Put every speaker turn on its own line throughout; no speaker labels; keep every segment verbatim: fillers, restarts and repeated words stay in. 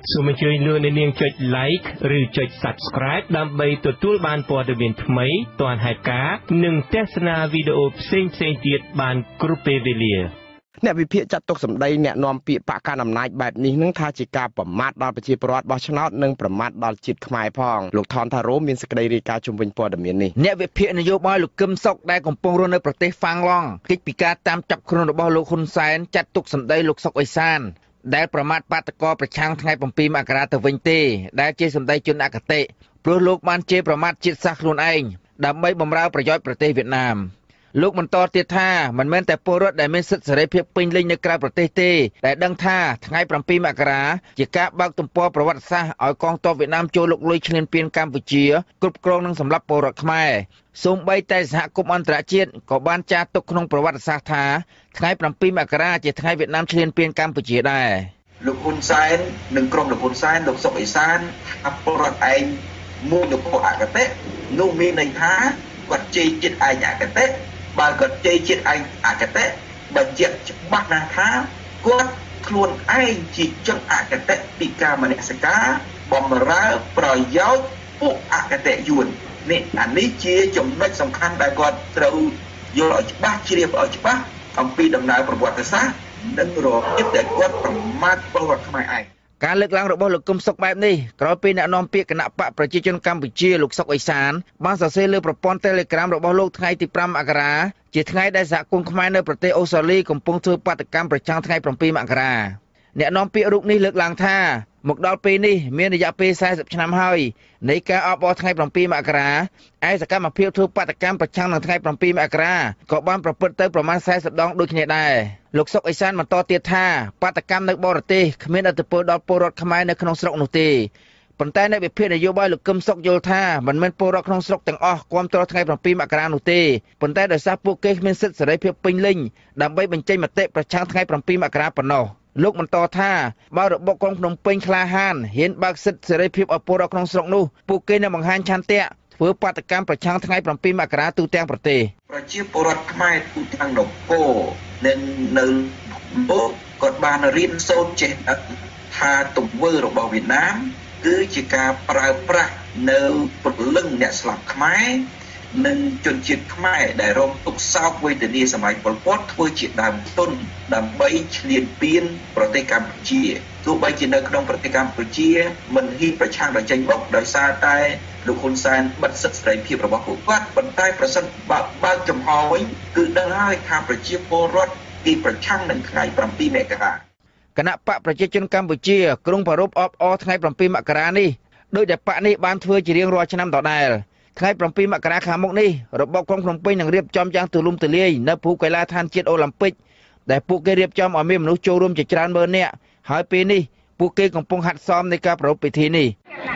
សូមអញ្ជើញលោកអ្នកនាងចុច like ឬចុច subscribe ដើម្បីទទួលបានព័ត៌មានថ្មីទាន់ហេតុការណ៍និងទស្សនាវីដេអូផ្សេងៗទៀតបានគ្រប់ពេលវេលាអ្នកវិភាគចាត់ទុកសម្ដីអ្នកនាំពាក្យបកកណ្ដាលអំណាចបែបនេះនឹងថាជាការប្រមាថដល់ប្រជាពលរដ្ឋបោះឆ្នោតនិងប្រមាថដល់ជាតិខ្មែរផងលោកថនថារ៉ូមានសេចក្តីរាយការណ៍ជំវិញព័ត៌មាននេះ
អ្នកវិភាគនយោបាយលោកកឹមសុខដែលកំពុងរស់នៅប្រទេសហ្វាំងឡង់កិច្ចពិការតាមចាប់ខ្លួនរបស់លោកហ៊ុនសែនចាត់ទុកសម្ដីលោកសុកអេសានដែលប្រមាថបាតកោប្រឆាំងថ្ងៃ 7 មករាទៅវិញទេដែលជាសម្ដីជនអគតិព្រោះលោកបានជេរប្រមាថជាតិសាសន៍ខ្លួនឯងដើម្បីបម្រើប្រយោជន៍ប្រទេសវៀតណាមលោកបន្តទៀតថាមិនមែនតែពលរដ្ឋដែលមានសិទ្ធិសេរីភាពពេញលេញនៅក្រៅប្រទេសទេដែលដឹងថាថ្ងៃ 7 មករាជាការបើកទំព័រប្រវត្តិសាស្ត្រឲ្យកងទ័ពវៀតណាមចូលលុកលុយឈ្លានពានកម្ពុជាគ្រប់គ្រងនិងសម្លាប់ពលរដ្ឋខ្មែរសូម្បីតែសហគមន៍អន្តរជាតិក៏បានចារទុកក្នុងប្រវត្តិសាស្ត្រថាថ្ងៃ 7 មករាជាថ្ងៃវៀតណាមឈ្លានពានកម្ពុជាដែរ
លោកហ៊ុនសែននិងក្រុមលោកហ៊ុនសែនលោកសុកអេសានថាពលរដ្ឋឯងមួយលោកអកតេនោះមានន័យថាគាត់ជ័យចិត្តឯងអកតេបើគាត់ជ័យចិត្តឯងអកតេបញ្ជាក់ច្បាស់ណាស់ថាគាត់ខ្លួនឯងជាជនអកតេពីការមនសិការបំរើប្រយោជន៍ពួកអកតេយួននេះអានេះជាចំណុចសំខាន់ដែលគាត់ត្រូវយល់ឲ្យច្បាស់ជ្រាបឲ្យច្បាស់អំពីដំណើរប្រវត្តិសាស្ត្រនិងរបៀបដែលគាត់ប្រមាថពលរដ្ឋខ្មែរឯង
ការលើកឡើងរបស់លោកកឹមសុខបែបនេះក្រោយពីអ្នកនាំពាក្យគណៈបកប្រជាជនកម្ពុជាលោកសុកអេសានបានសរសេរលើប្រព័ន្ធ Telegram របស់លោកថ្ងៃទី 5 មករាជាថ្ងៃដែលសហគមន៍ខ្មែរនៅប្រទេសអូស្ត្រាលីកំពុងធ្វើបាតកម្មប្រឆាំងថ្ងៃ 7 មករាអ្នកនាំពាក្យរូបនេះលើកឡើងថាមកដល់ពេលនេះមានរយៈពេល 40 ឆ្នាំហើយនៃការអបអរថ្ងៃ 7 មករាឯសកម្មភាពធ្វើបាតកម្មប្រឆាំងនឹងថ្ងៃ 7 មករាក៏បានប្រព្រឹត្តទៅប្រមាណ 40 ដងដូចគ្នាដែរលោកសុកអេសានបន្តទៀតថាបាតកម្មនៅបរទេសគ្មានឥទ្ធិពលដល់ពលរដ្ឋខ្មែរនៅក្នុងស្រុកនោះទេប៉ុន្តែអ្នកវិភាគនយោបាយលោកកឹមសុខយល់ថាមិនមែនពលរដ្ឋក្នុងស្រុកទាំងអស់គាំទ្រថ្ងៃ 7 មករានោះទេប៉ុន្តែដោយសារពួកគេគ្មានសិទ្ធិសេរីភាពពេញលេញដើម្បីបញ្ចេញមតិប្រឆាំងថ្ងៃ 7 មករាប៉ុណ្ណោះលោកបន្តថាបើរបបក្រុងភ្នំពេញក្លាហានហ៊ានបើកសិទ្ធិសេរីភាពឲ្យពលរដ្ឋក្នុងស្រុកនោះពួកគេនឹងបង្ហាញឆន្ទៈធ្វើបាតកម្មប្រឆាំងថ្ងៃ 7 មករាទូទាំងប្រទេស
ប្រជាពលរដ្ឋខ្មែរទូទាំងនគរនិងនៅលោកគាត់បានរៀនសូត្រចេះដឹងថាទង្វើរបស់វៀតណាមគឺជាការប្រើប្រាស់នៅព្រលឹងអ្នកស្លាប់ខ្មែរនិងជនជាតិខ្មែរដែលរងទុក្ខសោកវេទនាសម័យប៉ុលពតធ្វើជាដើមទុនដើម្បីឈ្លានពានប្រទេសកម្ពុជាទោះបីជានៅក្នុងប្រទេសកម្ពុជាមិនហ៊ានប្រឆាំងដោយចេញបុកដោយសារតែលោកហ៊ុនសែនបិទសិទ្ធិសេរីភាពរបស់ពួកគាត់ប៉ុន្តែប្រសិនបើបើកចំហវិញគឺដឹងហើយថាប្រជាពលរដ្ឋគេប្រឆាំងនឹងថ្ងៃ 7 មករា
គណៈបកប្រជាជនកម្ពុជាក្រុងប្រពៃអបអរថ្ងៃ 7 មករានេះដោយតែបកនេះបានធ្វើជារៀងរាល់ឆ្នាំដដែលថ្ងៃ 7 មករាខាងមុខនេះរបបក្រុងភ្នំពេញនឹងរៀបចំយ៉ាងទូលំទូលាយនៅភូមិកីឡាដ្ឋានជាតិអូឡ িম্প ពិកដែលពួកគេរៀបចំឲ្យមានមនុស្សចូលរួមជាច្រើនម៉ឺននាក់ហើយពេលនេះពួកគេកំពុងហាត់សមនៃការប្រារព្ធពិធីនេះ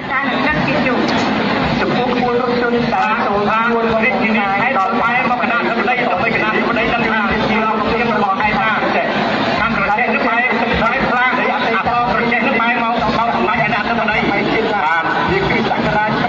ចំពោះគួររត់ជនតាមចូលថាគួររត់ទីនេះហើយដល់បែរមកកណ្ដាលសម្ដីដល់ទៅកណ្ដាលសម្ដីដល់ថាជារបស់ខ្ញុំរបស់ឯថាចេះតាមប្រទេសនេះបែរទឹកស្រាយខ្លាំងអត់អត់ប្រទេសនេះបែរមកដល់សម្ដីឯណាទៅម្ដីហើយជាតាមវាគឺសក្តានុពល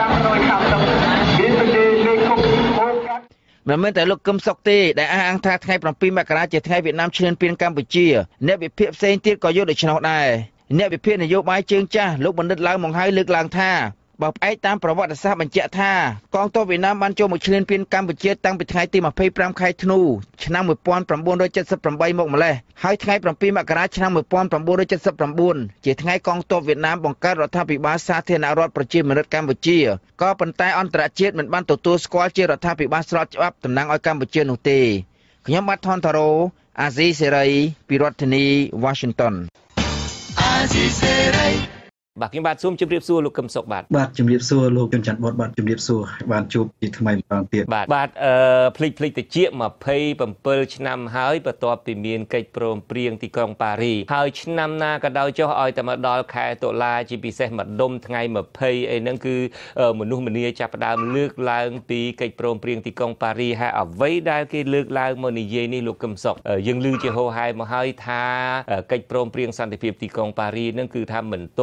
មិនមែនតែលោកកឹមសុខទេដែលអះអាងថាថ្ងៃ 7 មករាជាថ្ងៃវៀតណាមឈ្លានពានកម្ពុជាអ្នកវិភាគផ្សេងទៀតក៏យល់ដូច្នោះដែរអ្នកវិភាគនយោបាយជើងចាស់លោកបណ្ឌិតឡើងមកហើយលើកឡើងថាបើផ្អែកតាមប្រវត្តិសាស្ត្របញ្ជាក់ថាកងទ័ពវៀតណាមបានចូលមកឈ្លានពានកម្ពុជាតាំងពីថ្ងៃទី 25 ខែធ្នូឆ្នាំ 1978 មកម្លេះហើយថ្ងៃ 7 មករាឆ្នាំ 1979 ជាថ្ងៃកងទ័ពវៀតណាមបង្កើតរដ្ឋាភិបាលសាធារណរដ្ឋប្រជាមានិតកម្ពុជាក៏ប៉ុន្តែអន្តរជាតិមិនបានទទួលស្គាល់ជារដ្ឋាភិបាលស្របច្បាប់តំណាងឲ្យកម្ពុជានោះទេខ្ញុំបាទថនតារ៉ូអាស៊ីសេរីពីរដ្ឋធានី Washington អាស៊ីសេរីបាទខ្ញុំបាទសូមជម្រាបសួរលោកកឹមសុខបាទ
បាទជម្រាបសួរលោកជនច័ន្ទបុតបាទជម្រាបសួរបានជួបជាថ្មីម្ដងទៀត
បាទបាទអឺភ្លេចភ្លេចតិចยี่สิบเจ็ดឆ្នាំហើយបន្ទាប់ពីមានកិច្ចព្រមព្រៀងទីក្រុងប៉ារីហើយឆ្នាំណាក៏ដោយចុះឲ្យតែមកដល់ខែតុលាជាពិសេសម្ដុំថ្ងៃยี่สิบអីហ្នឹងគឺមនុស្សម្នាចាប់ផ្ដើមលើកឡើងពីកិច្ចព្រមព្រៀងទីក្រុងប៉ារីហើយអ្វីដែលគេលើកឡើងមកនិយាយនេះលោកកឹមសុខយើងឮជាហោហែមកហើយថាកិច្ចព្រមព្រៀងសន្តិភាពទីក្រុងប៉ារីហ្នឹងគឺថាមិនទាន់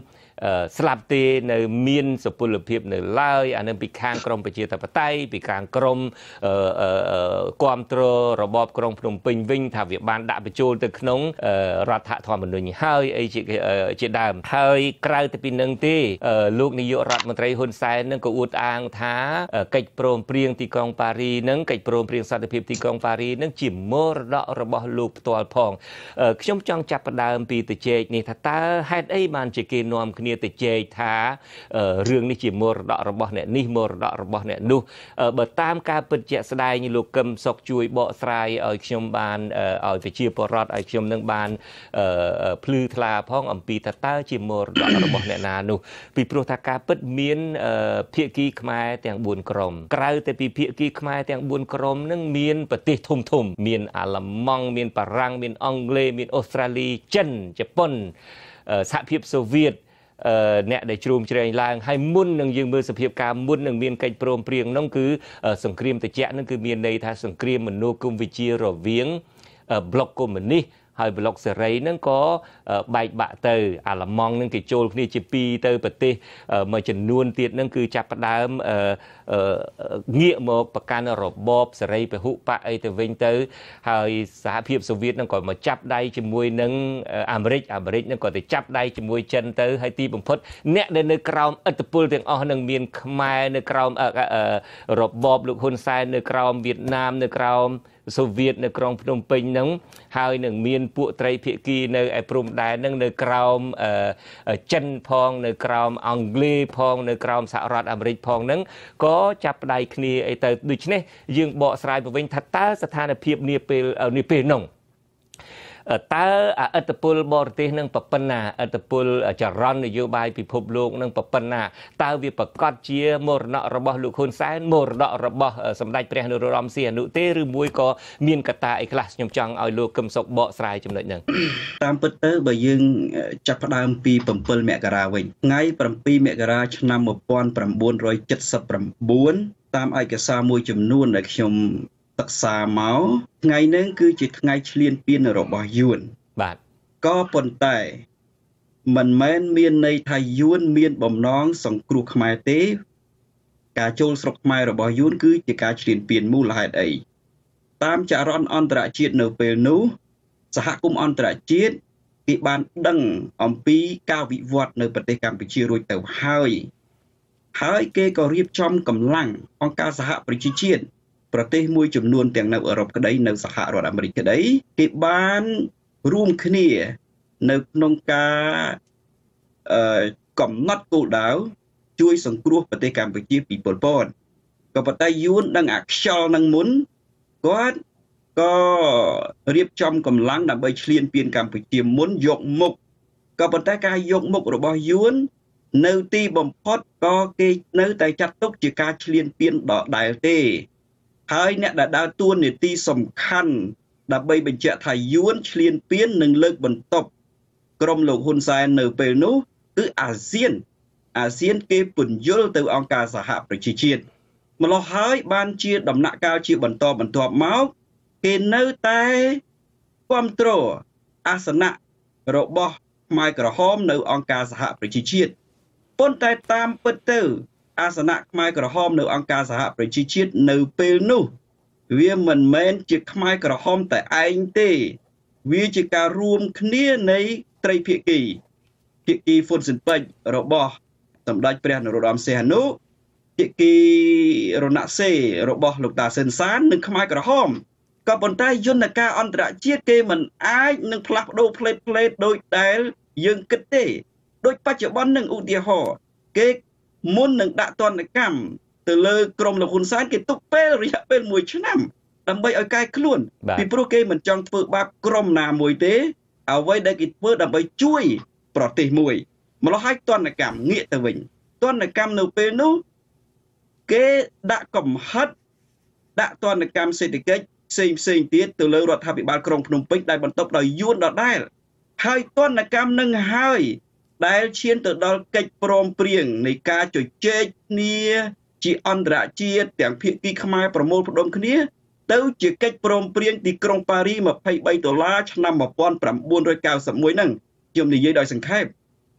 ស្លាប់ទេនៅមានសុពលភាពនៅឡើយអានឹងពីខាងក្រមប្រជាធិបតេយ្យពីខាងក្រមគាំទ្ររបបក្រុងភ្នំពេញវិញថាវាបានដាក់បញ្ចូលទៅក្នុងរដ្ឋធម្មនុញ្ញហើយអីជាជាដើមហើយក្រៅទៅពីនឹងទេលោកនាយករដ្ឋមន្ត្រីហ៊ុនសែននឹងក៏អួតអាងថាកិច្ចព្រមព្រៀងទីក្រុងប៉ារីនឹងកិច្ចព្រមព្រៀងសន្តិភាពទីក្រុងប៉ារីនឹងជាមរតករបស់លោកផ្ទាល់ផងខ្ញុំចង់ចាប់ផ្ដើមពីទៅជែកនេះថាតើហេតុអីបានជាគេនាំគ្នាទៅជែកថារឿងនេះជាមរតករបស់អ្នកនេះមរតករបស់អ្នកនោះបើតាមការពិតជាក់ស្ដែងលោកកឹមសុខជួយបកស្រាយឲ្យខ្ញុំបានឲ្យប្រជាពលរដ្ឋឲ្យខ្ញុំនឹងបានភ្លឺថ្លាផងអំពីថាតើជាមរតករបស់អ្នកណានោះពីព្រោះថាការពិតមានភាគីខ្មែរទាំងបួនក្រុមក្រៅតែពីភាគីខ្មែរទាំងបួនក្រុមនឹងមានប្រទេសធំធំមានអាល្លឺម៉ង់មានបារាំងមានអង់គ្លេសមានអូស្ត្រាលីចិនជប៉ុនសហភាពសូវៀតអ្នកដែលជ្រោមជ្រែងឡើងហើយមុននឹងយើងមើលសភាពការមុននឹងមានកិច្ចព្រមព្រៀងនោះគឺសង្គ្រាមត្រជាក់នោះគឺមានន័យថាសង្គ្រាមមនោគមវិជ្ជារវាងប្លុកកុម្មុយនីសហើយប្លុកសេរីនឹងក៏បែកបាក់ទៅអាល្លឺម៉ង់នឹងគេចូលគ្នាជាពីរទៅប្រទេសមួយចំនួនទៀតនឹងគឺចាប់ផ្ដើមងាកមកប្រកាន់របបសេរីពហុបកអីទៅវិញទៅហើយសហភាពសូវៀតនឹងក៏មកចាប់ដៃជាមួយនឹងអាមេរិកអាមេរិកនឹងក៏ទៅចាប់ដៃជាមួយចិនទៅហើយទីបំផុតអ្នកដែលនៅក្រោមឥទ្ធិពលទាំងអស់នឹងមានខ្មែរនៅក្រោមរបបលោកហ៊ុនសែននៅក្រោមវៀតណាមនៅក្រោមសូវៀតនៅក្រុងភ្នំពេញហ្នឹងហើយនឹងមានពួកត្រីភាគីនៅឯព្រំដែនហ្នឹងនៅក្រោមចិនផងនៅក្រោមអង់គ្លេសផងនៅក្រោមសហរដ្ឋអាមេរិកផងហ្នឹងក៏ចាប់ដៃគ្នាអីទៅដូច្នេះយើងបកស្រាយទៅវិញថាតើស្ថានភាពនាពេលនាពេលហ្នឹងតើអត្តពលបរទេសនឹងប្រប៉ុណ្ណាអត្តពលចរន្តនយោបាយពិភពលោកនឹងប្រប៉ុណ្ណាតើវាប្រកាសជាមរណករបស់លោកហ៊ុនសែនមរណករបស់សម្ដេចព្រះនរោត្តមសីហនុទេឬមួយក៏មានកត្តាអីខ្លះខ្ញុំចង់ឲ្យលោកកឹមសុខបកស្រាយចំណុចហ្នឹង
តាមពិតទៅបើយើងចាប់ផ្ដើមពី7មករាវិញថ្ងៃ7មករាឆ្នាំmột nghìn chín trăm七十九តាមឯកសារមួយចំនួនដែលខ្ញុំសិក្សាមកថ្ងៃហ្នឹងគឺជាថ្ងៃឈ្លានពានរបស់យួន
បាទ
ក៏ប៉ុន្តែមិនមែនមានន័យថាយួនមានបំណងសង្គ្រោះខ្មែរទេការចូលស្រុកខ្មែររបស់យួនគឺជាការឈ្លានពានមូលហេតុអីតាមចរន្តអន្តរជាតិនៅពេលនោះសហគមន៍អន្តរជាតិគេបានដឹងអំពីការវិវត្តនៅប្រទេសកម្ពុជារួចទៅហើយហើយគេក៏រៀបចំកម្លាំងអង្គការសហប្រជាជាតិប្រទេសមួយចំនួនទាំងនៅអឺរ៉ុបក្តីនៅសហរដ្ឋអាមេរិកក្តីគេបានរួមគ្នានៅក្នុងការអឺកំណត់គោលដៅជួយសង្គ្រោះប្រទេសកម្ពុជាពីប៉ុលពតក៏ប៉ុន្តែយួនដឹងអាខ្យល់នឹងមុនគាត់ក៏រៀបចំកម្លាំងដើម្បីឈ្លានពានកម្ពុជាមុនយកមុខក៏ប៉ុន្តែការយកមុខរបស់យួននៅទីបំផុតក៏គេនៅតែចាត់ទុកជាការឈ្លានពានដដែលទេហើយអ្នកដែលដើរតួនាទីសំខាន់ដើម្បីបញ្ជាក់ថាយួនឈ្លានពាននិងលើកបន្ទប់ក្រុមលោកហ៊ុនសែននៅពេលនោះគឺអាស៊ានអាស៊ានគេពន្យល់ទៅអង្គការសហប្រជាជាតិម្ល៉េះហើយបានជាដំណាក់កាលជាបន្តបន្ទាប់មកគេនៅតែគាំទ្រអាសនៈរបស់ខ្មែរក្រហមនៅអង្គការសហប្រជាជាតិប៉ុន្តែតាមពិតទៅអាសនៈខ្មែរក្រហមនៅអង្គការសហប្រជាជាតិនៅពេលនោះវាមិនមែនជាខ្មែរក្រហមតែឯងទេវាជាការរួមគ្នានៃត្រីភាគីភាគីហ៊ុនស៊ិនប៉ិចរបស់សម្ដេចព្រះនរោត្តមសីហនុភាគីរណសេរីរបស់លោកតាស៊ិនសាននិងខ្មែរក្រហមក៏ប៉ុន្តែយន្តការអន្តរជាតិគេមិនអាចនឹងផ្លាស់ប្ដូរផ្លេតផ្លេតដោយដែលយើងគិតទេដូចបច្ចុប្បន្ននឹងឧទាហរណ៍គេមុននឹងដាក់ទណ្ឌកម្មទៅលើក្រុមលោកហ៊ុនសែនគេទុកពេលរយៈពេលមួយឆ្នាំដើម្បីឲ្យកែខ្លួនពីព្រោះគេមិនចង់ធ្វើបាបក្រុមណាមួយទេអ្វីដែលគេធ្វើដើម្បីជួយប្រទេសមួយម្ល៉េះហើយទណ្ឌកម្មងាកទៅវិញទណ្ឌកម្មនៅពេលនោះគេដាក់កំហិតដាក់ទណ្ឌកម្មសេដ្ឋកិច្ចផ្សេងផ្សេងទៀតទៅលើរដ្ឋាភិបាលក្រុងភ្នំពេញដែលបន្ទាប់ដោយយួនដដែលហើយទណ្ឌកម្មនឹងហើយដែលឈានទៅដល់កិច្ចព្រមព្រៀងនៃការជជែកគ្នាជាអន្តរជាតិទាំងភាគីខ្មែរប្រមូលផ្ដុំគ្នាទៅជាកិច្ចព្រមព្រៀងទីក្រុងប៉ារី23ដុល្លារឆ្នាំmột nghìn chín trăm chín mươi mốtហ្នឹងខ្ញុំនិយាយដោយសង្ខេប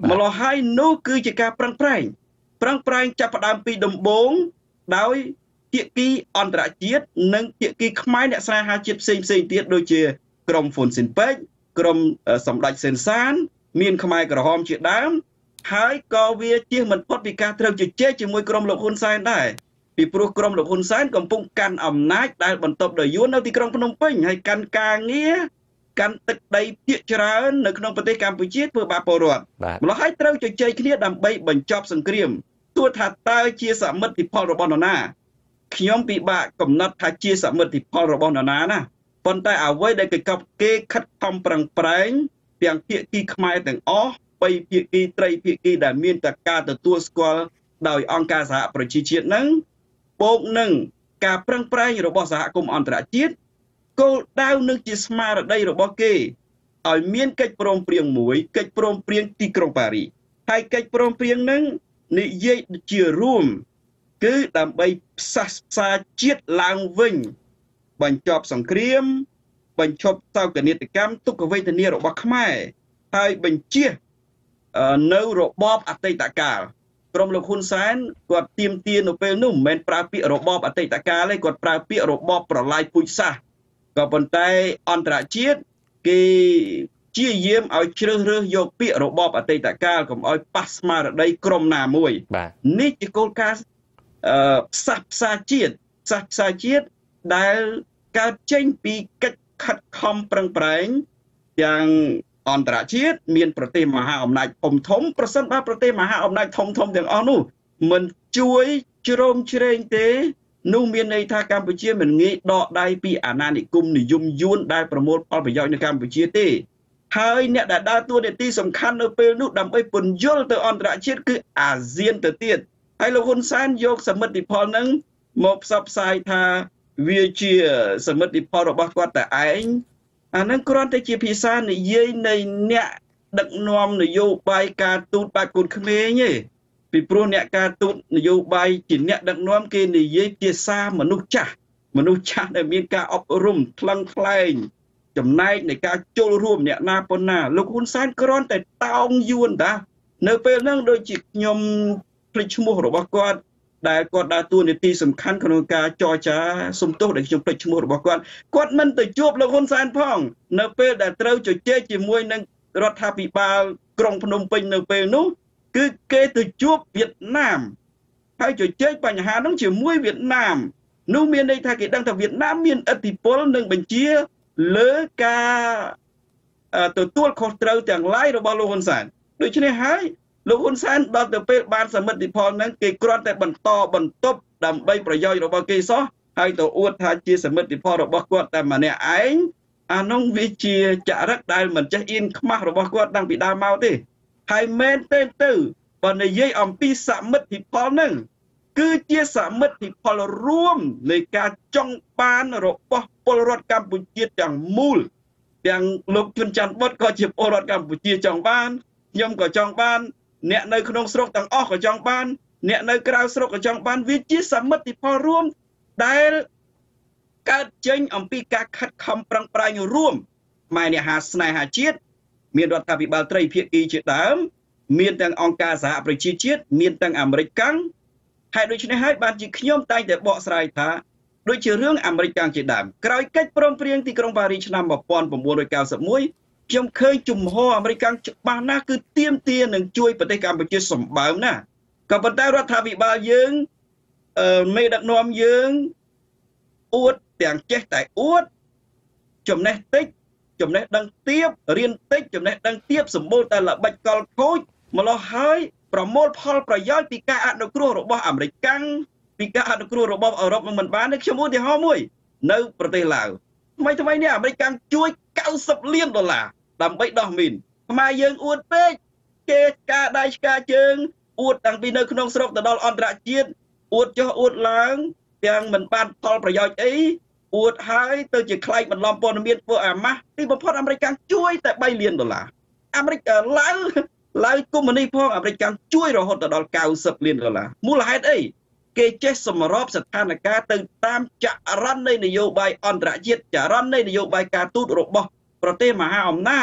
ម្ល៉េះហើយនោះគឺជាការប្រឹងប្រែងប្រឹងប្រែងចាប់ផ្ដើមពីដំបូងដោយភាគីអន្តរជាតិនិងភាគីខ្មែរអ្នកស្នេហាជាតិផ្សេងផ្សេងទៀតដូចជាក្រុមហ្វុនស៊ិនប៉េកក្រុមសម្ដេចសេនសានមានខ្មែរក្រហមជាដើមហើយក៏វាជៀសមិនផុតពីការត្រូវជជែកជាមួយក្រុមលោកហ៊ុនសែនដែរពីព្រោះក្រុមលោកហ៊ុនសែនកំពុងកាន់អំណាចដែលបន្ទាប់ដោយយួននៅទីក្រុងភ្នំពេញហើយកាន់ការងារកាន់ទឹកដីភាគច្រើននៅក្នុងប្រទេសកម្ពុជាធ្វើបាបពលរដ្ឋម្ល៉េះហើយត្រូវជជែកគ្នាដើម្បីបញ្ចប់សង្គ្រាមទោះថាតើជាសមិទ្ធផលរបស់នរណាខ្ញុំពិបាកកំណត់ថាជាសមិទ្ធផលរបស់នរណាណាប៉ុន្តែអ្វីដែលគេកប់គេខិតខំប្រឹងប្រែងទាំងភាគីខ្មែរទាំងអស់បីភាគីត្រីភាគីដែលមានតែការទទួលស្គាល់ដោយអង្គការសហប្រជាជាតិនឹងបូកនឹងការប្រឹងប្រែងរបស់សហគមន៍អន្តរជាតិគោលដៅនឹងជាស្មារតីរបស់គេឲ្យមានកិច្ចព្រមព្រៀងមួយកិច្ចព្រមព្រៀងទីក្រុងប៉ារីសហើយកិច្ចព្រមព្រៀងនឹងនិយាយជារួមគឺដើម្បីផ្សះផ្សាជាតិឡើងវិញបញ្ចប់សង្គ្រាមបញ្ឈប់សោកនាដកម្មទុក្ខវេទនារបស់ខ្មែរហើយបញ្ជានៅរបបអតីតកាលក្រុមលោកហ៊ុនសែនគាត់ទាមទារនៅពេលនោះមិនមែនប្រើពាក្យរបបអតីតកាលទេគាត់ប្រើពាក្យរបបប្រឡាយពូជសាសន៍ក៏ប៉ុន្តែអន្តរជាតិគេជាយាមឲ្យជ្រើសរើសយកពាក្យរបបអតីតកាលកុំឲ្យប៉ះស្មារតីក្រុមណាមួយនេះជាគោលការណ៍អឺផ្សះផ្សាជាតិផ្សះផ្សាជាតិដែលកើតចេញពីកិច្ចខិតខំប្រឹងប្រែងយ៉ាងអន្តរជាតិមានប្រទេសមហាអំណាចធំធំប្រសិនបើប្រទេសមហាអំណាចធំធំទាំងអស់នោះមិនជួយជ្រោមជ្រែងទេនោះមានន័យថាកម្ពុជាមិនងាយដកដៃពីអាណានិគមនិយមយួនដែលប្រមូលផលប្រយោជន៍នៅកម្ពុជាទេហើយអ្នកដែលដើរតួនាទីសំខាន់នៅពេលនោះដើម្បីពន្យល់ទៅអន្តរជាតិគឺអាស៊ានទៅទៀតហើយលោកហ៊ុនសែនយកសមិទ្ធផលនឹងមកផ្សព្វផ្សាយថាវាជាសមិទ្ធផលរបស់គាត់តែឯងអានឹងគ្រាន់តែជាភាសានិយាយនៃអ្នកដឹកនាំនយោបាយការទូតបែបកូនក្មេងទេពីព្រោះអ្នកការទូតនយោបាយជាអ្នកដឹកនាំគេនិយាយភាសាមនុស្សចាស់មនុស្សចាស់ដែលមានការអប់រំថ្លឹងថ្លែងចំណែកនៃការចូលរួមអ្នកណាប៉ុណ្ណាលោកហ៊ុនសែនគ្រាន់តែតោងយួនតានៅពេលហ្នឹងដូចជាខ្ញុំភ្លេចឈ្មោះរបស់គាត់ដែលគាត់ដើរតួនាទីសំខាន់ក្នុងការចរចាសំទោសដែលខ្ញុំភ្លេចឈ្មោះរបស់គាត់គាត់មិនទៅជួបលោកហ៊ុនសែនផងនៅពេលដែលត្រូវជជែកជាមួយនឹងរដ្ឋាភិបាលក្រុងភ្នំពេញនៅពេលនោះគឺគេទៅជួបវៀតណាមហើយជជែកបញ្ហានោះជាមួយវៀតណាមនោះមានន័យថាគេដឹងថាវៀតណាមមានឥទ្ធិពលនិងបញ្ជាលើការទទួលខុសត្រូវទាំងឡាយរបស់លោកហ៊ុនសែនដូច្នេះហើយលោកហ៊ុនសែនដល់ទៅពេលបានសមិទ្ធផលហ្នឹងគេគ្រាន់តែបន្តបន្ទប់ដើម្បីប្រយោជន៍របស់គេសោះហើយទៅអួតថាជាសមិទ្ធផលរបស់គាត់តែម្នាក់ឯងអានោះវាជាចរិតដែលមិនចេះអៀនខ្មាស់របស់គាត់តាំងពីដើមមកទេហើយមែនទេទៅបើនិយាយអំពីសមិទ្ធផលហ្នឹងគឺជាសមិទ្ធផលរួមនៃការចង់បានរបស់ពលរដ្ឋកម្ពុជាទាំងមូលទាំងលោកជុនច័ន្ទបុតក៏ជាពលរដ្ឋកម្ពុជាចង់បានខ្ញុំក៏ចង់បានអ្នកនៅក្នុងស្រុកទាំងអស់ក៏ចង់បានអ្នកនៅក្រៅស្រុកក៏ចង់បានវាជាសមិទ្ធផលរួមដែលកើតចេញអំពីការខិតខំប្រឹងប្រែងរួមម៉ែអ្នកហាស្នេហាជាតិមានរដ្ឋាភិបាលត្រីភាគីជាដើមមានទាំងអង្គការសហប្រជាជាតិមានទាំងអាមេរិកកាំងហើយដូច្នេះហើយបានជាខ្ញុំតែងតែបកស្រាយថាដូចជារឿងអាមេរិកកាំងជាដើមក្រោយកិច្ចព្រមព្រៀងទីក្រុងប៉ារីសឆ្នាំmột nghìn chín trăm chín mươi mốtខ្ញុំឃើញជំហរអាមេរិកកាំងច្បាស់ណាស់គឺទាមទារនឹងជួយប្រទេសកម្ពុជាសម្បើមណាស់ក៏ប៉ុន្តែរដ្ឋាភិបាលយើងអឺមេដឹកនាំយើងអួតទាំងចេះតែអួតចំណេះតិចចំណេះដឹងទាបរៀនតិចចំណេះដឹងទាបសម្បូរតែល្បិចកលខូចម្លោះហើយប្រមូលផលប្រយោជន៍ពីការអនុគ្រោះរបស់អាមេរិកកាំងពីការអនុគ្រោះរបស់អឺរ៉ុបមិនបានទេខ្ញុំឧទាហរណ៍មួយនៅប្រទេសឡាវថ្មីថ្មីនេះអាមេរិកកាំងជួយ90លានដុល្លារដើម្បីដោះមីនខ្មែរយើងអួតពេកគេការដៃឆ្កាជើងអួតតាំងពីនៅក្នុងស្រុកទៅដល់អន្តរជាតិអួតចុះអួតឡើងទាំងមិនបានផលប្រយោជន៍អីអួតហើយទៅជាខ្លែងបន្លំព័ត៌មានធ្វើអាម៉ាស់ទីបំផុតអាមេរិកកាំងជួយតែ3លានដុល្លារអាមេរិកឡាវឡាវកុម្មុយនីផងអាមេរិកកាំងជួយរហូតដល់90លានដុល្លារមូលហេតុអីគេចេះសម្របស្ថានភាពទៅតាមចរន្តនៃនយោបាយអន្តរជាតិចរន្តនៃនយោបាយការទូតរបស់ប្រទេសមហាអំណាច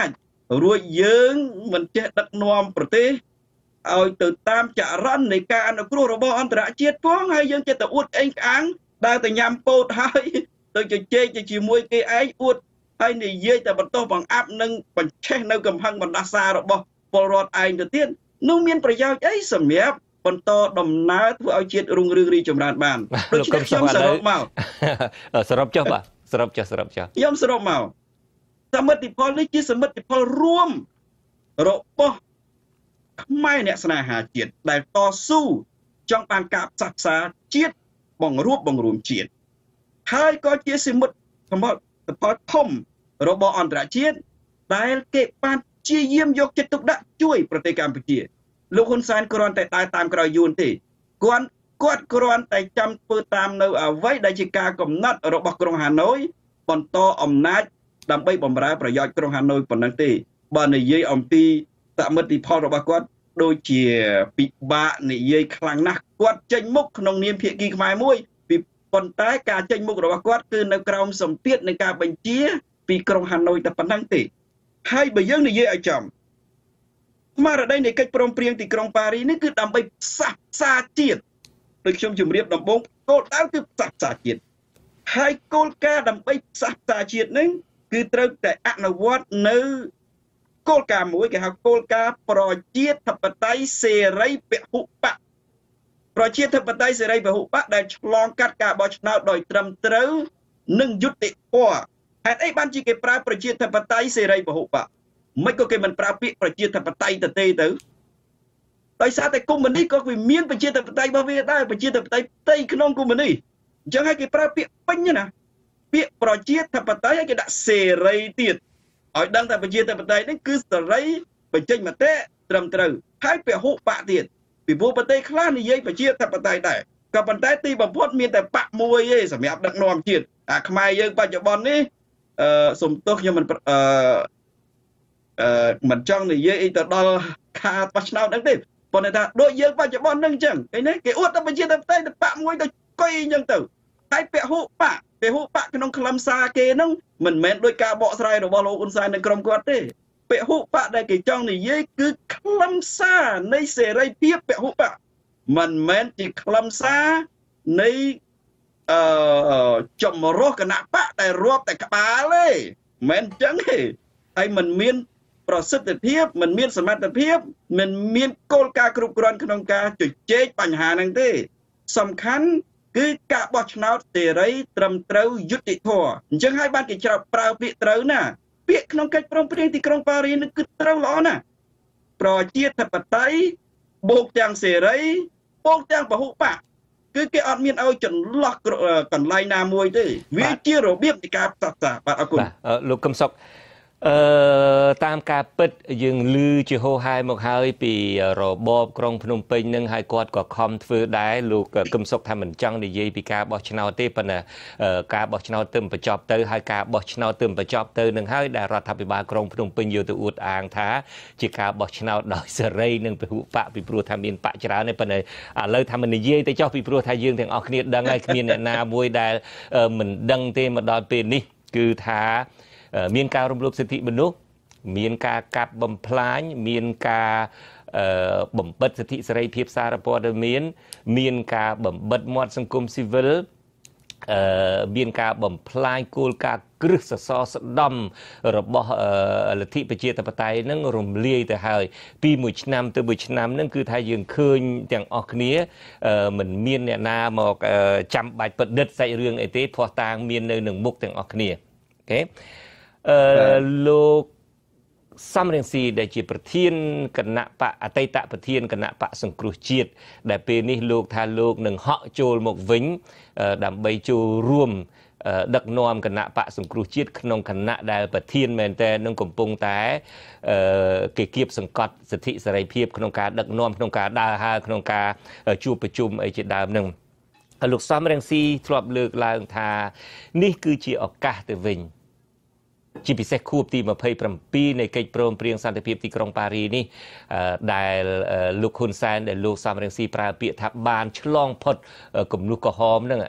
រួចយើងមិនចេះដឹកនាំប្រទេសឲ្យទៅតាមចរន្តនៃការអនុគ្រោះរបស់អន្តរជាតិផងហើយយើងចេះតែអួតអេងក្អាងដើរទៅញ៉ាំពោតហើយទៅជជែកទៅជាមួយគេឯងអួតហើយនិយាយតែបន្តបង្អាប់និងបញ្ឆេះនៅកំហឹងបណ្ដាសារបស់ពលរដ្ឋឯងទៅទៀតនោះមានប្រយោជន៍អីសម្រាប់បន្តដំណើរធ្វើឲ្យជាតិរុងរឿងរីចម្រើនបានដូចខ្ញុំសរុបមក
សរុបចុះបាទសរុបចុះសរុបចុះ
ខ្ញុំសរុបមកសមិទ្ធផលនេះជាសមិទ្ធផលរួមរបស់ខ្មែរអ្នកស្នេហាជាតិដែលតស៊ូចង់បានការផ្សះផ្សាជាតិបង្រួបបង្រួមជាតិហើយក៏ជាសមិទ្ធផលធំរបស់អន្តរជាតិដែលគេបានព្យាយាមយកចិត្តទុកដាក់ជួយប្រទេសកម្ពុជាលោកហ៊ុនសែនគ្រាន់តែដើរតាមក្រោយយួនទេគាត់គាត់គ្រាន់តែចាំធ្វើតាមនៅអ្វីដែលជាការកំណត់របស់ក្រុងហាណូយបន្តអំណាចដើម្បីបម្រើប្រយោជន៍ក្រុងហាណូយប៉ុណ្ណឹងទេបើនិយាយអំពីសមិទ្ធផលរបស់គាត់ដូចជាពិបាកនិយាយខ្លាំងណាស់គាត់ចេញមុខក្នុងនាមភាគីខ្មែរមួយពីប៉ុន្តែការចេញមុខរបស់គាត់គឺនៅក្រោមសម្ពាធនៃការបញ្ជាពីក្រុងហាណូយតែប៉ុណ្ណឹងទេហើយបើយើងនិយាយឲ្យចំស្មារតីនៃកិច្ចព្រមព្រៀងទីក្រុងប៉ារីសនេះគឺដើម្បីផ្សះផ្សាជាតិដូចខ្ញុំជម្រាបដំបូងគោលដៅគឺផ្សះផ្សាជាតិហើយគោលការណ៍ដើម្បីផ្សះផ្សាជាតិនេះគឺត្រូវតែអនុវត្តនៅគោលការណ៍មួយគេហៅគោលការណ៍ប្រជាធិបតេយ្យសេរីពហុបកប្រជាធិបតេយ្យសេរីពហុបកដែលឆ្លងកាត់ការបោះឆ្នោតដោយត្រឹមត្រូវនិងយុត្តិធម៌ហេតុអីបានជាគេប្រើប្រជាធិបតេយ្យសេរីពហុបកមិនក៏គេមិនប្រើពាក្យប្រជាធិបតេយ្យទៅទេទៅដោយសារតែកុម្មុយនីសក៏វាមានប្រជាធិបតេយ្យរបស់វាដែរប្រជាធិបតេយ្យផ្ទៃក្នុងកុម្មុយនីសអញ្ចឹងហើយគេប្រើពាក្យពេញណាពាក្យប្រជាធិបតេយ្យហើយគេដាក់សេរីទៀតឲ្យដឹងថាប្រជាធិបតេយ្យនេះគឺសេរីបញ្ចេញមតិត្រឹមត្រូវហើយពហុបកទៀតពីព្រោះប្រទេសខ្លះនិយាយប្រជាធិបតេយ្យដែរក៏ប៉ុន្តែទីបំផុតមានតែបកមួយទេសម្រាប់ដឹកនាំជាតិអាខ្មែរយើងបច្ចុប្បន្ននេះអឺសំទោសខ្ញុំមិនអឺអឺមិនចង់និយាយអីទៅដល់ខារបោះឆ្នោតហ្នឹងទេប៉ុន្តែថាដូចយើងបច្ចុប្បន្នហ្នឹងអញ្ចឹងឃើញទេគេអួតតែប្រជាធិបតេយ្យតែបកមួយទៅកុយអញ្ចឹងទៅហើយពហុបកពហុបកក្នុងខ្លឹមសារគេហ្នឹងមិនមែនដោយការបកស្រាយរបស់លោកហ៊ុនសែននិងក្រុមគាត់ទេពហុបកដែលគេចង់និយាយគឺខ្លឹមសារនៃសេរីភាពពហុបកមិនមែនជាខ្លឹមសារនៃអឺចម្រុះគណៈបកដែលរាប់តែក្បាលទេមិនមែនអញ្ចឹងទេហើយมันមានប្រសិទ្ធភាពมันមានសមត្ថភាពมันមានគោលការណ៍គ្រប់គ្រាន់ក្នុងការជជែកបញ្ហាហ្នឹងទេសំខាន់គឺការបោះឆ្នោតសេរីត្រឹមត្រូវយុត្តិធម៌អញ្ចឹងហើយបានគេច្រកប្រើពាក្យត្រូវណាពាក្យក្នុងកិច្ចព្រមព្រៀងទីក្រុងប៉ារីសនេះគឺត្រូវល្អណាស់ប្រជាធិបតេយ្យបូកទាំងសេរីបូកទាំងពហុបកគឺគេអត់មានឲ្យចន្លោះកន្លែងណាមួយទេវាជារបៀបនៃការផ្សះផ្សាបាទអរគុណ
លោកកឹមសុខអឺតាមការពិតយើងឮជាហោហែមកហើយពីរបបក្រុងភ្នំពេញនឹងហើយគាត់ក៏ខំធ្វើដែរលោកកឹមសុខថាមិនចង់និយាយពីការបោះឆ្នោតទេប៉ុន្តែការបោះឆ្នោតទើបបញ្ចប់ទៅហើយការបោះឆ្នោតទើបបញ្ចប់ទៅនឹងហើយដែលរដ្ឋាភិបាលក្រុងភ្នំពេញយកទៅអួតអាងថាជាការបោះឆ្នោតដោយសេរីនិងពហុបកពីព្រោះថាមានបកច្រើនទេប៉ុន្តែឥឡូវថាមិននិយាយទៅចុះពីព្រោះថាយើងទាំងអស់គ្នាដឹងហើយគ្មានអ្នកណាមួយដែលមិនដឹងទេមកដល់ពេលនេះគឺថាមានការរំលោភសិទ្ធិមនុស្សមានការកាប់បំផ្លាញមានការបំបិទសិទ្ធិសេរីភាពសារព័ត៌មានមានការបំបិទមាត់សង្គមស៊ីវិលអឺមានការបំផ្លាញគោលការណ៍គ្រឹះសសរស្ដំរបស់លទ្ធិប្រជាធិបតេយ្យនឹងរំលាយទៅហើយពីមួយឆ្នាំទៅមួយឆ្នាំនឹងគឺថាយើងឃើញទាំងអស់គ្នាមិនមានអ្នកណាមកចាំបាច់ប្រឌិតសាច់រឿងអីទេភ័ស្តុតាងមាននៅនឹងមុខទាំងអស់គ្នាអូខេអឺលោកសំរងស៊ីដែលជាប្រធានគណៈបកអតីតប្រធានគណៈបកសង្គ្រោះជាតិដែលពេលនេះលោកថាលោកនឹងហក់ចូលមកវិញដើម្បីចូលរួមដឹកនាំគណៈបកសង្គ្រោះជាតិក្នុងគណៈដែលប្រធានមែនតែនឹងកំពុងតែគេគៀបសង្កត់សិទ្ធិសេរីភាពក្នុងការដឹកនាំក្នុងការដើរហើរក្នុងការជួបប្រជុំអីជាដើមនឹងលោកសំរងស៊ីធ្លាប់លើកឡើងថានេះគឺជាឱកាសទៅវិញជាពិសេសខួបទីម្ភៃbảyនៃកិច្ចព្រមព្រៀងសន្តិភាពទីក្រុងប៉ារីសនេះដែលលោកហ៊ុនសែនដែលលោកសំរងស៊ីប្រើពាក្យថាបានឆ្លងផុតគំនុះក្រហមហ្នឹង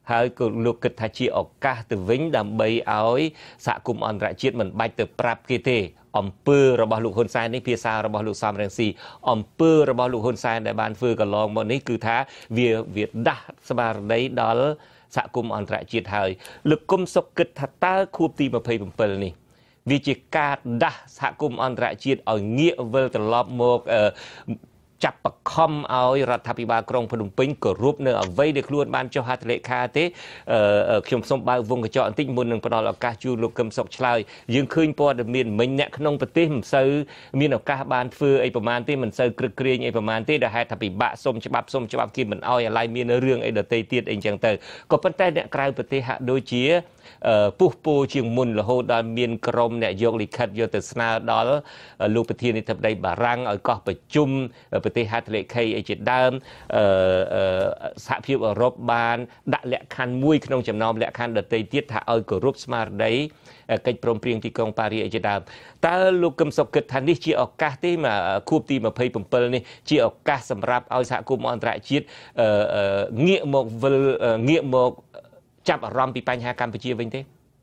ហើយក៏លោកគិតថាជាឱកាសទៅវិញដើម្បីឲ្យសហគមន៍អន្តរជាតិមិនបាច់ទៅប្រាប់គេទេអំពើរបស់លោកហ៊ុនសែននេះភាសារបស់លោកសំរងស៊ីអំពើរបស់លោកហ៊ុនសែនដែលបានធ្វើកន្លងមកនេះគឺថាវាវាដាស់ស្មារតីដល់សហគមន៍អន្តរជាតិហើយលោកគុំសុកគិតថាតើខួបទីยี่สิบเจ็ดនេះវាជាការដាស់សហគមន៍អន្តរជាតិឲ្យងាកវិលត្រឡប់មកចាប់បខំឲ្យរដ្ឋាភិបាលក្រុងភ្នំពេញគោរពនៅអ្វីដែលខ្លួនបានចុះហត្ថលេខាទេខ្ញុំសូមបើកវងកញ្ចក់បន្តិចមុននឹងផ្ដល់ឱកាសជូនលោកកឹមសុខឆ្លើយយើងឃើញព័ត៌មានមិញអ្នកក្នុងប្រទេសមិនសូវមានឱកាសបានធ្វើអីប្រមាណទេមិនសូវក្រឹកក្រែងអីប្រមាណទេដែលហេតុថាពិបាកសុំច្បាប់សុំច្បាប់គេមិនអោយអាឡ័យមានរឿងអីដទៃទៀតអីចឹងទៅក៏ប៉ុន្តែអ្នកក្រៅប្រទេសហាក់ដូចជាពុះពោជាងមុនរហូតដល់មានក្រុមអ្នកយកលិខិតយកទៅស្នើដល់លោកប្រធានាធិបតីបារាំងឲ្យកោះប្រជុំប្រទេសហត្ថលេខីអីជាដើមសហភាពអឺរ៉ុបបានដាក់លក្ខខណ្ឌមួយក្នុងចំណោមលក្ខខណ្ឌដទៃទៀតថាឲ្យគោរពស្មារតីកិច្ចព្រមព្រៀងទីក្រុងប៉ារីសអីជាដើមតើលោកកឹមសុខគិតថានេះជាឱកាសទេមកខួបទីยี่สิบเจ็ดនេះជាឱកាសសម្រាប់ឲ្យសហគមន៍អន្តរជាតិងាកមកវិលងាកមកចាប់អារម្មណ៍ពីបញ្ហាកម្ពុជាវិញទេ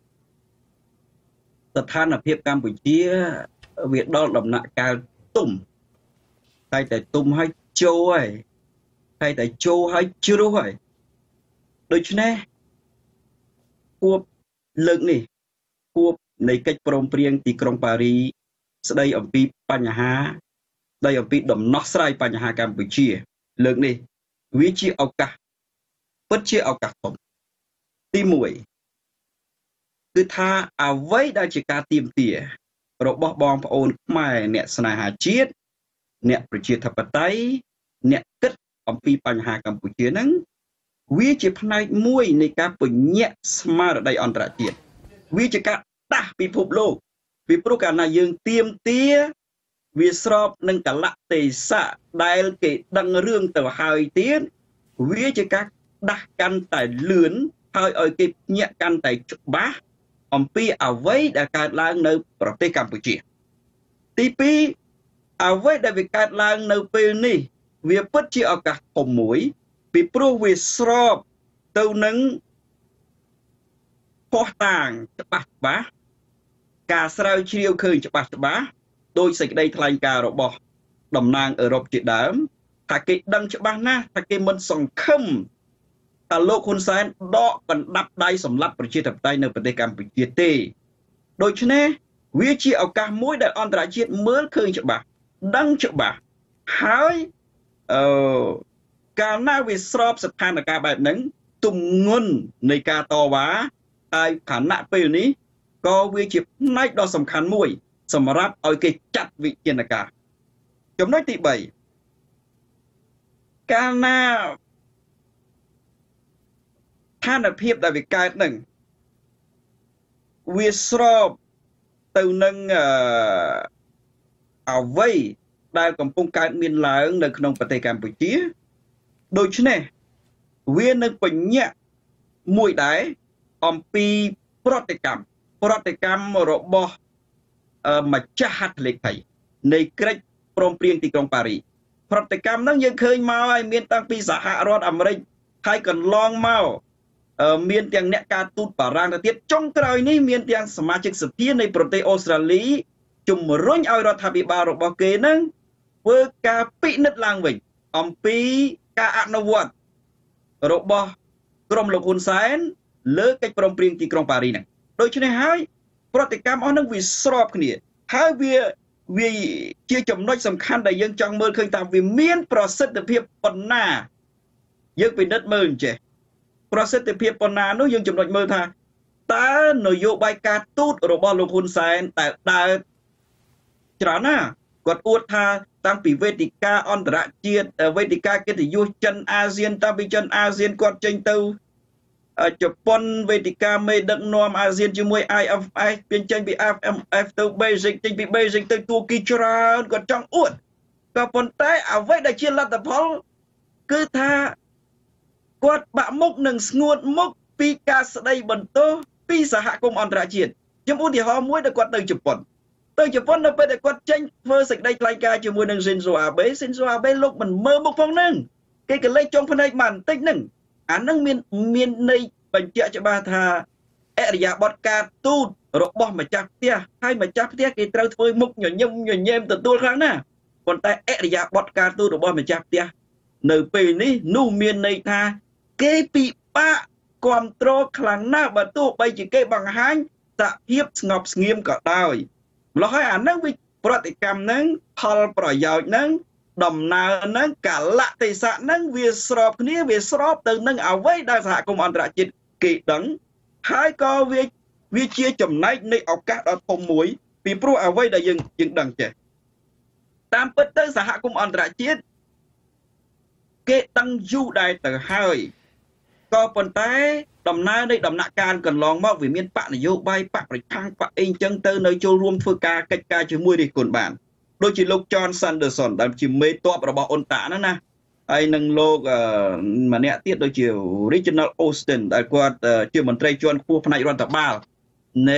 ស្ថានភាពកម្ពុជាវាដល់ដំណាក់កាលទុំតែតែទុំហើយជោហើយតែតែជោហើយជ្រុះហើយដូច្នេះគួបលើកនេះគួបនៃកិច្ចព្រមព្រៀងទីក្រុងប៉ារីស្ដីអំពីបញ្ហាស្ដីអំពីដំណោះស្រាយបញ្ហាកម្ពុជាលើកនេះវាជាឱកាសពិតជាឱកាសធំទីមួយគឺថាអ្វីដែលជាការទាមទាររបស់បងប្អូនខ្មែរអ្នកស្នេហាជាតិអ្នកប្រជាធិបតេយ្យអ្នកគិតអំពីបញ្ហាកម្ពុជាហ្នឹងវាជាផ្នែកមួយនៃការពញាក់ស្មារតីអន្តរជាតិវាជាការដាស់ពិភពលោកពីព្រោះកាលណាយើងទាមទារវាស្របនឹងកលៈទេសៈដែលគេដឹងរឿងទៅហើយទៀតវាជាការដាស់កាន់តែលឿនហើយឲ្យគេភ្ញាក់កាន់តែច្បាស់អំពីអ្វីដែលកើតឡើងនៅប្រទេសកម្ពុជាទីពីរអ្វីដែលវាកើតឡើងនៅពេលនេះវាពិតជាឱកាសធំមួយពីព្រោះវាស្របទៅនឹងផុសតាងច្បាស់ច្បាស់ការស្រាវជ្រាវឃើញច្បាស់ច្បាស់ដោយសេចក្តីថ្លែងការណ៍របស់តំណាងអឺរ៉ុបជាដើមថាគេដឹងច្បាស់ណាស់ថាគេមិនសង្ឃឹមថាលោកហ៊ុនសែនដកកណ្ដាប់ដៃសម្លាប់ប្រជាធិបតេយ្យនៅប្រទេសកម្ពុជាទេដូច្នេះវាជាឱកាសមួយដែលអន្តរជាតិមើលឃើញច្បាស់ដឹងច្បាស់ហើយអឺកាលណាវាស្របស្ថានភាពបែបហ្នឹងទម្ងន់នៃការតវ៉ាហើយខណៈពេលនេះក៏វាជាផ្នែកដ៏សំខាន់មួយសម្រាប់ឲ្យគេចាត់វិធានការចំណុចទីបីកាលណាស្ថានភាពដែលវាកើតនឹងវាស្របទៅនឹងអ្វីដែលកំពុងកើតមានឡើងនៅក្នុងប្រទេសកម្ពុជាដូច្នេះវានឹងបញ្ញាមួយដែរអំពីប្រតិកម្មប្រតិកម្មរបស់ម្ចាស់ហត្ថលេខីនៃក្រិចព្រមព្រៀងទីក្រុងប៉ារីសប្រតិកម្មហ្នឹងយើងឃើញមកហើយមានតាំងពីសហរដ្ឋអាមេរិកហើយកន្លងមកមានទាំងអ្នកការទូតបារាំងទៅទៀតចុងក្រោយនេះមានទាំងសមាជិកសភានៃប្រទេសអូស្ត្រាលីជំរុញឲ្យរដ្ឋាភិបាលរបស់គេហ្នឹងធ្វើការពិនិត្យឡើងវិញអំពីការអនុវត្តរបស់ក្រុមលោកហ៊ុនសែនលើកិច្ចព្រមព្រៀងទីក្រុងប៉ារីសហ្នឹងដូច្នេះហើយប្រតិកម្មអស់ហ្នឹងវាស្របគ្នាហើយវាវាជាចំណុចសំខាន់ដែលយើងចង់មើលឃើញថាវាមានប្រសិទ្ធភាពប៉ុណ្ណាយើងពិនិត្យមើលអញ្ចេះប្រសិទ្ធភាពប៉ុណ្ណានោះយើងចំណុចមើលថាតើនយោបាយការទូតរបស់លោកហ៊ុនសែនតែដើរច្រើនណាគាត់អួតថាតាំងពីវេទិកាអន្តរជាតិវេទិកាកិត្តិយសចិនអាស៊ានតាំងពីចិនអាស៊ានគាត់ចេញទៅជប៉ុនវេទិកាមេដឹកនាំអាស៊ានជាមួយ I F S ពេញចេញពី F M F ទៅ Basic ចេញពី Basic ទៅទូគីច្រើនគាត់ចង់អួតក៏ប៉ុន្តែអ្វីដែលជាលទ្ធផលគឺថាគាត់បាក់មុខនឹងស្ងួតមុខពីការស្ដីបន្ទោសពីសហគមន៍អន្តរជាតិខ្ញុំឧទាហរណ៍មួយដែលគាត់ទៅជប៉ុនទៅជប៉ុននៅពេលដែលគាត់ចេញធ្វើសេចក្តីថ្លែងការណ៍ជាមួយនឹង Shinzo Abe Shinzo Abe លោកមិនមើលមុខផងហ្នឹងគេក៏លេចចុងភ្នែកបានបន្តិចហ្នឹងអានឹងមានមានន័យបញ្ជាក់ច្បាស់ថាអរិយាបថការទូតរបស់ម្ចាស់ផ្ទះហើយម្ចាស់ផ្ទះគេត្រូវធ្វើមុខញញឹមញញែមទទួលខ្លាំងណាស់ប៉ុន្តែអរិយាបថការទូតរបស់ម្ចាស់ផ្ទះនៅពេលនេះនោះមានន័យថាគេពិបាកគ្រប់គ្រងខ្លាំងណាស់បើទោះបីជាគេបង្ហាញសភាពស្ងប់ស្ងៀមក៏ដោយម្ល៉េះហើយអានឹងវាប្រតិកម្មនឹងផលប្រយោជន៍នឹងដំណើរនឹងកាលៈទេសៈនឹងវាស្របគ្នាវាស្របទៅនឹងអ្វីដែលសហគមន៍អន្តរជាតិគេដឹងហើយក៏វាវាជាចំណែកនៃឱកាសដ៏ធំមួយពីព្រោះអ្វីដែលយើងយើងដឹងចេះតាមពិតទៅសហគមន៍អន្តរជាតិគេដឹងយូរដែរទៅហើយក៏ប៉ុន្តែដំណើរនៃដំណាក់កាលកន្លងមកវាមានបកនយោបាយបកប្រឆាំងបកអីចឹងទៅនៅចូលរួមធ្វើការកិច្ចការជាមួយរិះគន់បានដូចជាលោក John Sanderson ដែលជាមេតបរបស់អ៊ុនតាហ្នឹងណាហើយនឹងលោកម្នាក់ទៀតដូចជា Regional Austin ដែលគាត់ជាមន្ត្រីជាន់ខ្ពស់ផ្នែករដ្ឋបាលនៃ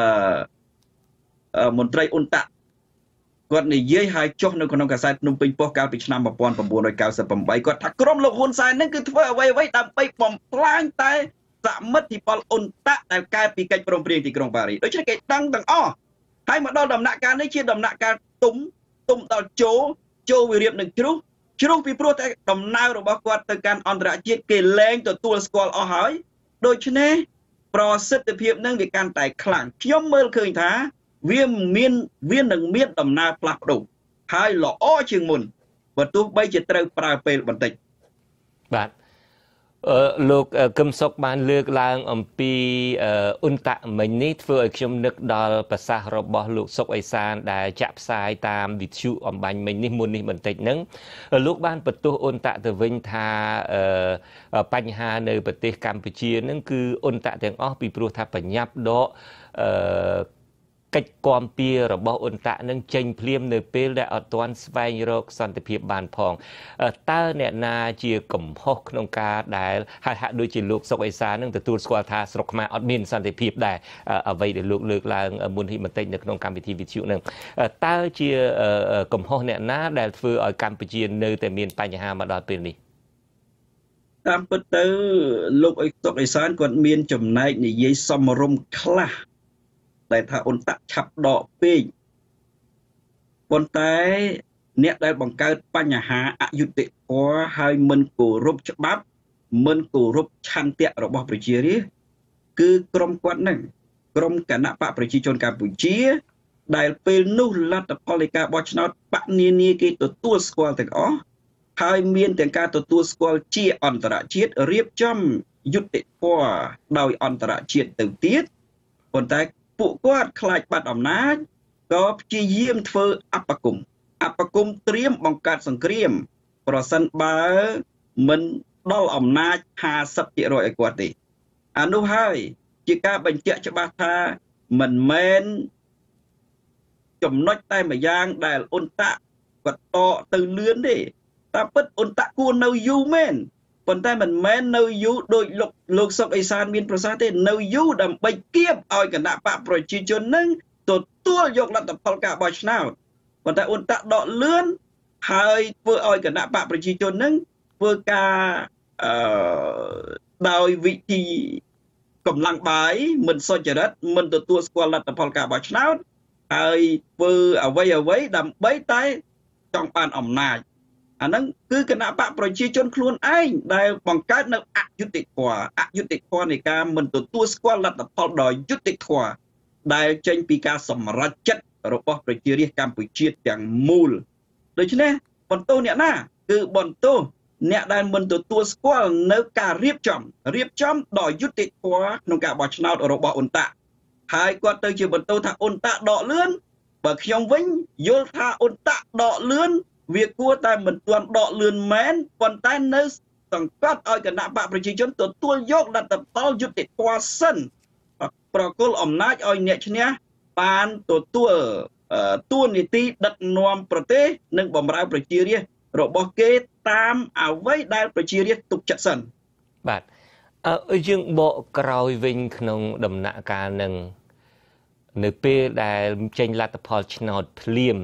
មន្ត្រីអ៊ុនតាគាត់និយាយឲ្យចុះនៅក្នុងកាសែតភ្នំពេញប៉ុស្តិ៍កាលពីឆ្នាំnineteen ninety-eightគាត់ថាក្រុមលោកហ៊ុនសែនហ្នឹងគឺធ្វើអ្វីអ្វីដើម្បីបំផ្លាញតែសមិទ្ធផលអ៊ុនតាដែលកើតពីកិច្ចព្រមព្រៀងទីក្រុងប៉ារីសដូច្នេះគេដឹងទាំងអស់ហើយមកដល់ដំណាក់កាលនេះជាដំណាក់កាលទុំទុំដល់ចូលចូលវិរៀបនឹងជ្រុះជ្រុះពីព្រោះតែដំណើររបស់គាត់ទៅកាន់អន្តរជាតិគេលែងទទួលស្គាល់អស់ហើយដូច្នេះប្រសិទ្ធភាពនឹងវាកាន់តែខ្លាំងខ្ញុំមើលឃើញថាវាមានវានឹងមានដំណើរផ្លាស់ប្ដូរហើយល្អជាងមុនបើទោះបីជាត្រូវប្រើពេលបន្តិច
បាទអឺលោកកឹមសុខបានលើកឡើងអំពីអ៊ុនតាមិញនេះធ្វើឲ្យខ្ញុំនឹកដល់ប្រសាសន៍របស់លោកសុកអេសានដែលចាក់ផ្សាយតាមវិទ្យុអំបញ្ញមិញនេះមុននេះបន្តិចហ្នឹងលោកបានបន្ទោសអ៊ុនតាទៅវិញថាអឺបញ្ហានៅប្រទេសកម្ពុជាហ្នឹងគឺអ៊ុនតាទាំងអស់ពីព្រោះថាបញ្ញាប់ដកអឺកិច្ចគាំពៀរបស់អ៊ុនតានឹងចេញភ្លាមនៅពេលដែលអត់ទាន់ស្វែងរកសន្តិភាពបានផងតើអ្នកណាជាកំហុសក្នុងការដែលហើយហាក់ដូចជាលោកសុកអេសានឹងទទួលស្គាល់ថាស្រុកខ្មែរអត់មានសន្តិភាពដែរអ្វីដែលលោកលើកឡើងមុននេះបន្តិចនៅក្នុងកម្មវិធីវិទ្យុនឹងតើជាកំហុសអ្នកណាដែលធ្វើឲ្យកម្ពុជានៅតែមានបញ្ហាមកដល់ពេលនេះ
តាមពិតទៅលោកអេសុកអេសានគាត់មានចំណែកនិយាយសមរម្យខ្លះដែលថាអ៊ុនតាឆាប់ដកពេកប៉ុន្តែអ្នកដែលបង្កើតបញ្ហាអយុត្តិធម៌ហើយមិនគោរពច្បាប់មិនគោរពឆន្ទៈរបស់ប្រជារាស្ត្រគឺក្រុមគាត់នឹងក្រុមគណៈបកប្រជាជនកម្ពុជាដែលពេលនោះលទ្ធផលនៃការបោះឆ្នោតបកនានាគេទទួលស្គាល់ទាំងអស់ហើយមានទាំងការទទួលស្គាល់ជាអន្តរជាតិរៀបចំយុត្តិធម៌ដោយអន្តរជាតិទៅទៀតប៉ុន្តែពួកគាត់ខ្លាចបាត់អំណាចក៏ព្យាយាមធ្វើអបគមអបគមត្រៀមបង្កើតសង្គ្រាមប្រសិនបើមិនដល់អំណាចfifty percentឲ្យគាត់ទេអានោះហើយជាការបញ្ជាក់ច្បាស់ថាមិនមែនចំណុចតែម្យ៉ាងដែលអ៊ុនតាគាត់តទៅលឿនទេតែពិតអ៊ុនតាគួរនៅយូរមែនប៉ុន្តែមិនមែននៅយូរដោយលោកលោកសុកអេសានមានប្រសាសន៍ទេនៅយូរដើម្បីគៀបឲ្យគណៈបកប្រជាជននឹងទទួលយកលទ្ធផលការបោះឆ្នោតប៉ុន្តែអ៊ុនតាដកលឿនហើយធ្វើឲ្យគណៈបកប្រជាជននឹងធ្វើការអឺដោយវិធីកម្លាំងបាយមិនសុចរិតមិនទទួលស្គាល់លទ្ធផលការបោះឆ្នោតហើយធ្វើអ្វីអ្វីដើម្បីតែចង់បានអំណាចអាហ្នឹងគឺគណៈបកប្រជាជនខ្លួនឯងដែលបង្កើតនៅអយុត្តិធម៌អយុត្តិធម៌នៃការមិនទទួលស្គាល់លទ្ធផលដោយយុត្តិធម៌ដែលចេញពីការសម្រេចចិត្តរបស់ប្រជារាស្ត្រកម្ពុជាទាំងមូលដូច្នេះបន្ទោសអ្នកណាគឺបន្ទោសអ្នកដែលមិនទទួលស្គាល់នៅការរៀបចំរៀបចំដោយយុត្តិធម៌ក្នុងការបោះឆ្នោតរបស់អ៊ុនតាហើយគាត់ទៅជាបន្ទោសថាអ៊ុនតាដកលឿនបើខ្ញុំវិញយល់ថាអ៊ុនតាដកលឿនវាគួរតែមិនទាន់ដកលឿនមែនប៉ុន្តែនៅសង្កត់ឲ្យគណៈបកប្រជាជនទទួលយកលទ្ធផលយុត្តិធម៌សិនប្រគល់អំណាចឲ្យអ្នកឈ្នះបានទទួលតួនាទីដឹកនាំប្រទេសនិងបម្រើប្រជារាស្ត្ររបស់គេតាមអ្វីដែលប្រជារាស្ត្រទុកចិត្តសិន
បាទអឺយើងបកក្រោយវិញក្នុងដំណាក់កាលនឹងនៅពេលដែលចេញលទ្ធផលឆ្នោតភ្លាម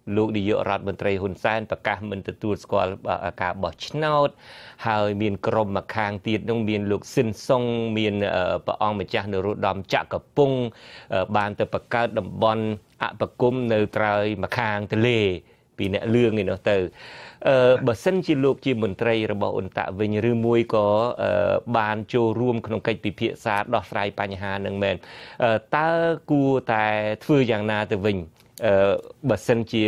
លោកនាយករដ្ឋមន្ត្រីហ៊ុនសែនប្រកាសមិនទទួលស្គាល់ការបោះឆ្នោតហើយមានក្រុមម្ខាងទៀតនោះមានលោកស៊ិនសុងមានព្រះអង្គម្ចាស់នរោត្តមចក្រពង្សបានទៅបង្កើតតំបន់អបគមនៅត្រើយម្ខាងទន្លេពីអ្នកលឿងឯនោះទៅអឺបើសិនជាលោកជាមន្ត្រីរបស់អ៊ុនតាក់វិញឬមួយក៏បានចូលរួមក្នុងកិច្ចពិភាក្សាដោះស្រាយបញ្ហានឹងមែនតើគួរតែធ្វើយ៉ាងណាទៅវិញអឺបើសិនជា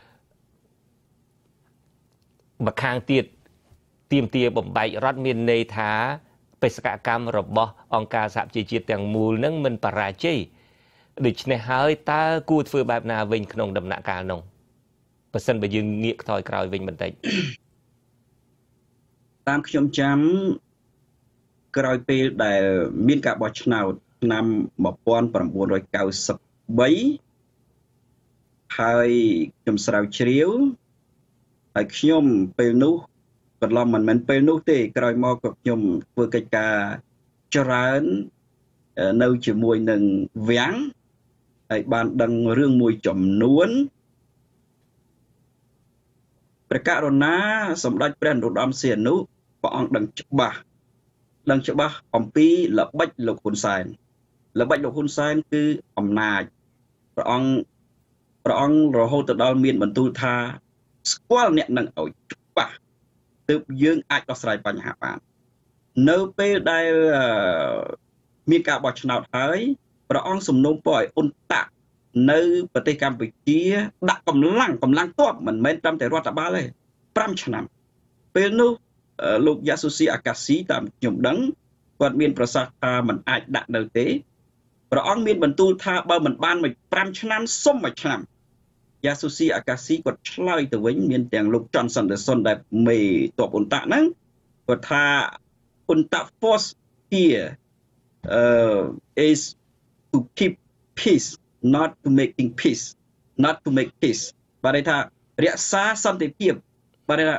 ម្ខាងទៀតទៀមទាបំបែករដ្ឋមានន័យថាបេសកកម្មរបស់អង្គការសហប្រជាជាតិទាំងមូលនឹងមិនបរាជ័យដូច្នេះហើយតើគួរធ្វើបែបណាវិញក្នុងដំណាក់កាលនោះបើសិនបើយើងងាកខ្ថយក្រោយវិញបន្តិច
តាមខ្ញុំចាំក្រោយពេលដែលមានការបោះឆ្នោតឆ្នាំmột nghìn chín trăm chín mươi baហើយខ្ញុំស្រាវជ្រាវហើយខ្ញុំពេលនោះបន្លំមិនមែនពេលនោះទេក្រោយមកក៏ខ្ញុំធ្វើកិច្ចការច្រើននៅជាមួយនឹងវាំងហើយបានដឹងរឿងមួយចំនួនព្រះករុណាសម្ដេចព្រះនរោត្តមសីហនុព្រះអង្គដឹងច្បាស់ដឹងច្បាស់អំពីល្បិចលោកហ៊ុនសែនល្បិចលោកហ៊ុនសែនគឺអំណាចព្រះអង្គព្រះអង្គរហូតទៅដល់មានបន្ទូលថាស្គាល់អ្នកនឹងឲ្យច្បាស់ទើបយើងអាចដោះស្រាយបញ្ហាបាននៅពេលដែលមានការបោះឆ្នោតហើយព្រះអង្គសំណូមពរឲ្យអ៊ុនតាក់នៅប្រទេសកម្ពុជាដាក់កម្លាំងកម្លាំងទ័ពមិនមែនត្រឹមតែរដ្ឋបាលទេ5ឆ្នាំពេលនោះលោកយ៉ាស៊ូស៊ីអាកាស៊ីតាមខ្ញុំដឹងគាត់មានប្រសាសន៍ថាมันអាចដាក់នៅទេព្រះអង្គមានបន្ទូលថាបើមិនបានមួយ5ឆ្នាំសុំមួយឆ្នាំយ៉ាស៊ូស៊ីអាកាស៊ីគាត់ឆ្លើយទៅវិញមានទាំងលោកចនសនដេសុនដែលមេទ័ពអ៊ុនតាក់ហ្នឹងគាត់ថាអ៊ុនតាក់ force here uh, is to keep peace not to making peace not to make peace បាទន័យថារក្សាសន្តិភាពបាទន័យថា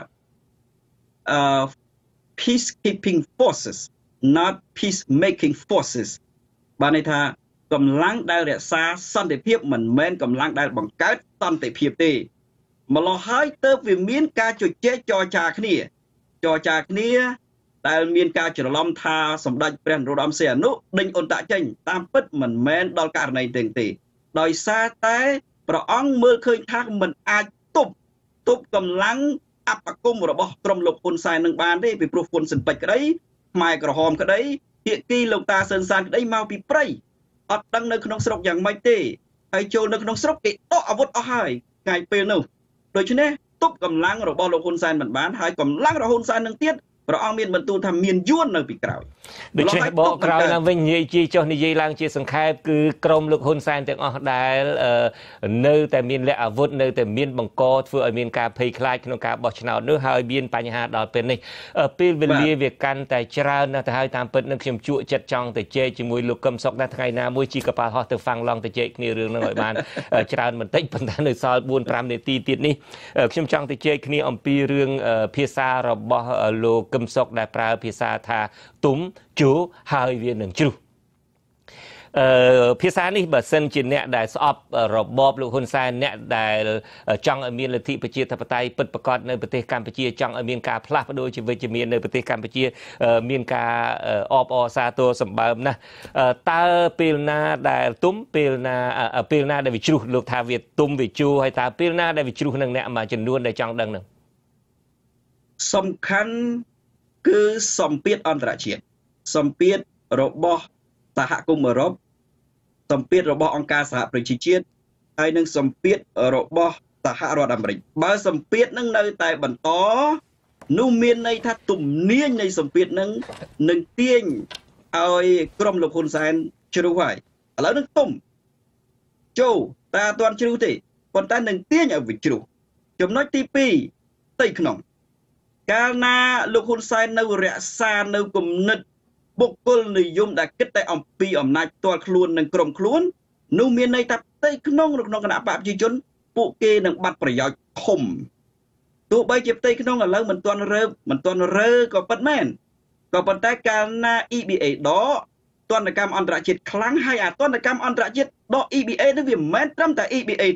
uh, peacekeeping forces not peace making forces បាទន័យថាកម្លាំងដែលរក្សាសន្តិភាពមិនមែនកម្លាំងដែលបង្កើតសន្តិភាពទេម្ល៉េះហើយទើបវាមានការជជែកចរចាគ្នាចរចាគ្នាដែលមានការច្រឡំថាសម្ដេចព្រះនរោត្តមសីហនុដេញអ៊ុនតាក់ចេញតាមពិតមិនមែនដល់ករណីទាំងទេដោយសារតែព្រះអង្គមើលឃើញថាមិនអាចទប់ទប់កម្លាំងអបគមរបស់ក្រុមលោកហ៊ុនសែននឹងបានទេពីព្រោះហ៊ុនស៊ិនប៉ិចក្តីខ្មែរក្រហមក្តីភាគីលោកតាសឿនសានក្តីមកពីព្រៃអត់ដឹងនៅក្នុងស្រុកយ៉ាងម៉េចទេហើយចូលនៅក្នុងស្រុកគេដកអាវុធអស់ហើយថ្ងៃពេលនោះដូច្នេះទប់កម្លាំងរបស់លោកហ៊ុនសែនមិនបានហើយកម្លាំងរបស់ហ៊ុនសែននឹងទៀតព្រះអង្គមានបន្ទូលថាមានយួននៅពីក្រោយ
ដូច្នេះបកក្រោយឡើងវិញនិយាយជាចុះនិយាយឡើងជាសង្ខេបគឺក្រុមលោកហ៊ុនសែនទាំងអស់ដែលនៅតែមានលក្ខអាវុធនៅតែមានបង្កធ្វើឲ្យមានការភ័យខ្លាចក្នុងការបោះឆ្នោតនោះហើយមានបញ្ហាដល់ពេលនេះពេលវេលាវាកាន់តែច្រើនណាស់ទៅហើយតាមពិតនឹងខ្ញុំជក់ចិត្តចង់ទៅជែកជាមួយលោកកឹមសុខណាថ្ងៃណាមួយជីកប៉ាល់ហោះទៅហ្វាំងឡង់ទៅជែកគ្នារឿងហ្នឹងឲ្យបានច្រើនបន្តិចប៉ុន្តែនៅសល់bốn5នាទីទៀតនេះខ្ញុំចង់ទៅជែកគ្នាអំពីរឿងភាសារបស់លោកកឹមសុខដែលប្រើភាសាថាទុំជូហើយវានឹងជ្រុះអឺភាសានេះបើសិនជាអ្នកដែលស្អប់របបលោកហ៊ុនសែនអ្នកដែលចង់ឲ្យមានលទ្ធិប្រជាធិបតេយ្យពិតប្រាកដនៅប្រទេសកម្ពុជាចង់ឲ្យមានការផ្លាស់ប្ដូរជីវិតជាមាននៅប្រទេសកម្ពុជាមានការអបអរសាទរសម្បើមណាស់តើពេលណាដែលទុំពេលណាពេលណាដែលវាជ្រុះលោកថាវាទុំវាជូហើយតើពេលណាដែលវាជ្រុះនឹងអ្នកមួយចំនួនដែលចង់ដឹងនឹង
សំខាន់គឺសម្ពាធអន្តរជាតិសម្ពាធរបស់សហគមន៍អឺរ៉ុបសម្ពាធរបស់អង្គការសហប្រជាជាតិហើយនិងសម្ពាធរបស់សហរដ្ឋអាមេរិកបើសម្ពាធនឹងនៅតែបន្តនោះមានន័យថាទំនាញនៃសម្ពាធនឹងនឹងទាញឲ្យក្រុមលោកហ៊ុនសែនជ្រុះហើយឥឡូវនឹងទុំចូលតែអត់ទាន់ជ្រុះទេប៉ុន្តែនឹងទាញឲ្យវាជ្រុះចំណុចទីពីរផ្ទៃក្នុងកាលណាលោកហ៊ុនសែននៅរក្សានៅគំនិតបុគ្គលនិយមដែលគិតតែអំពីអំណាចផ្ទាល់ខ្លួននិងក្រុមខ្លួននោះមានន័យថាផ្ទៃក្នុងក្នុងគណៈបកប្រជាជនពួកគេនឹងបាត់ប្រយោជន៍ធំទោះបីជាផ្ទៃក្នុងឥឡូវមិនទាន់រើបមិនទាន់រើក៏ពិតមែនក៏ប៉ុន្តែកាលណា E B A ដកទណ្ឌកម្មអន្តរជាតិខ្លាំងហើយអាទណ្ឌកម្មអន្តរជាតិដក E B A នេះវាមិនមែនត្រឹមតែ E B A ទេ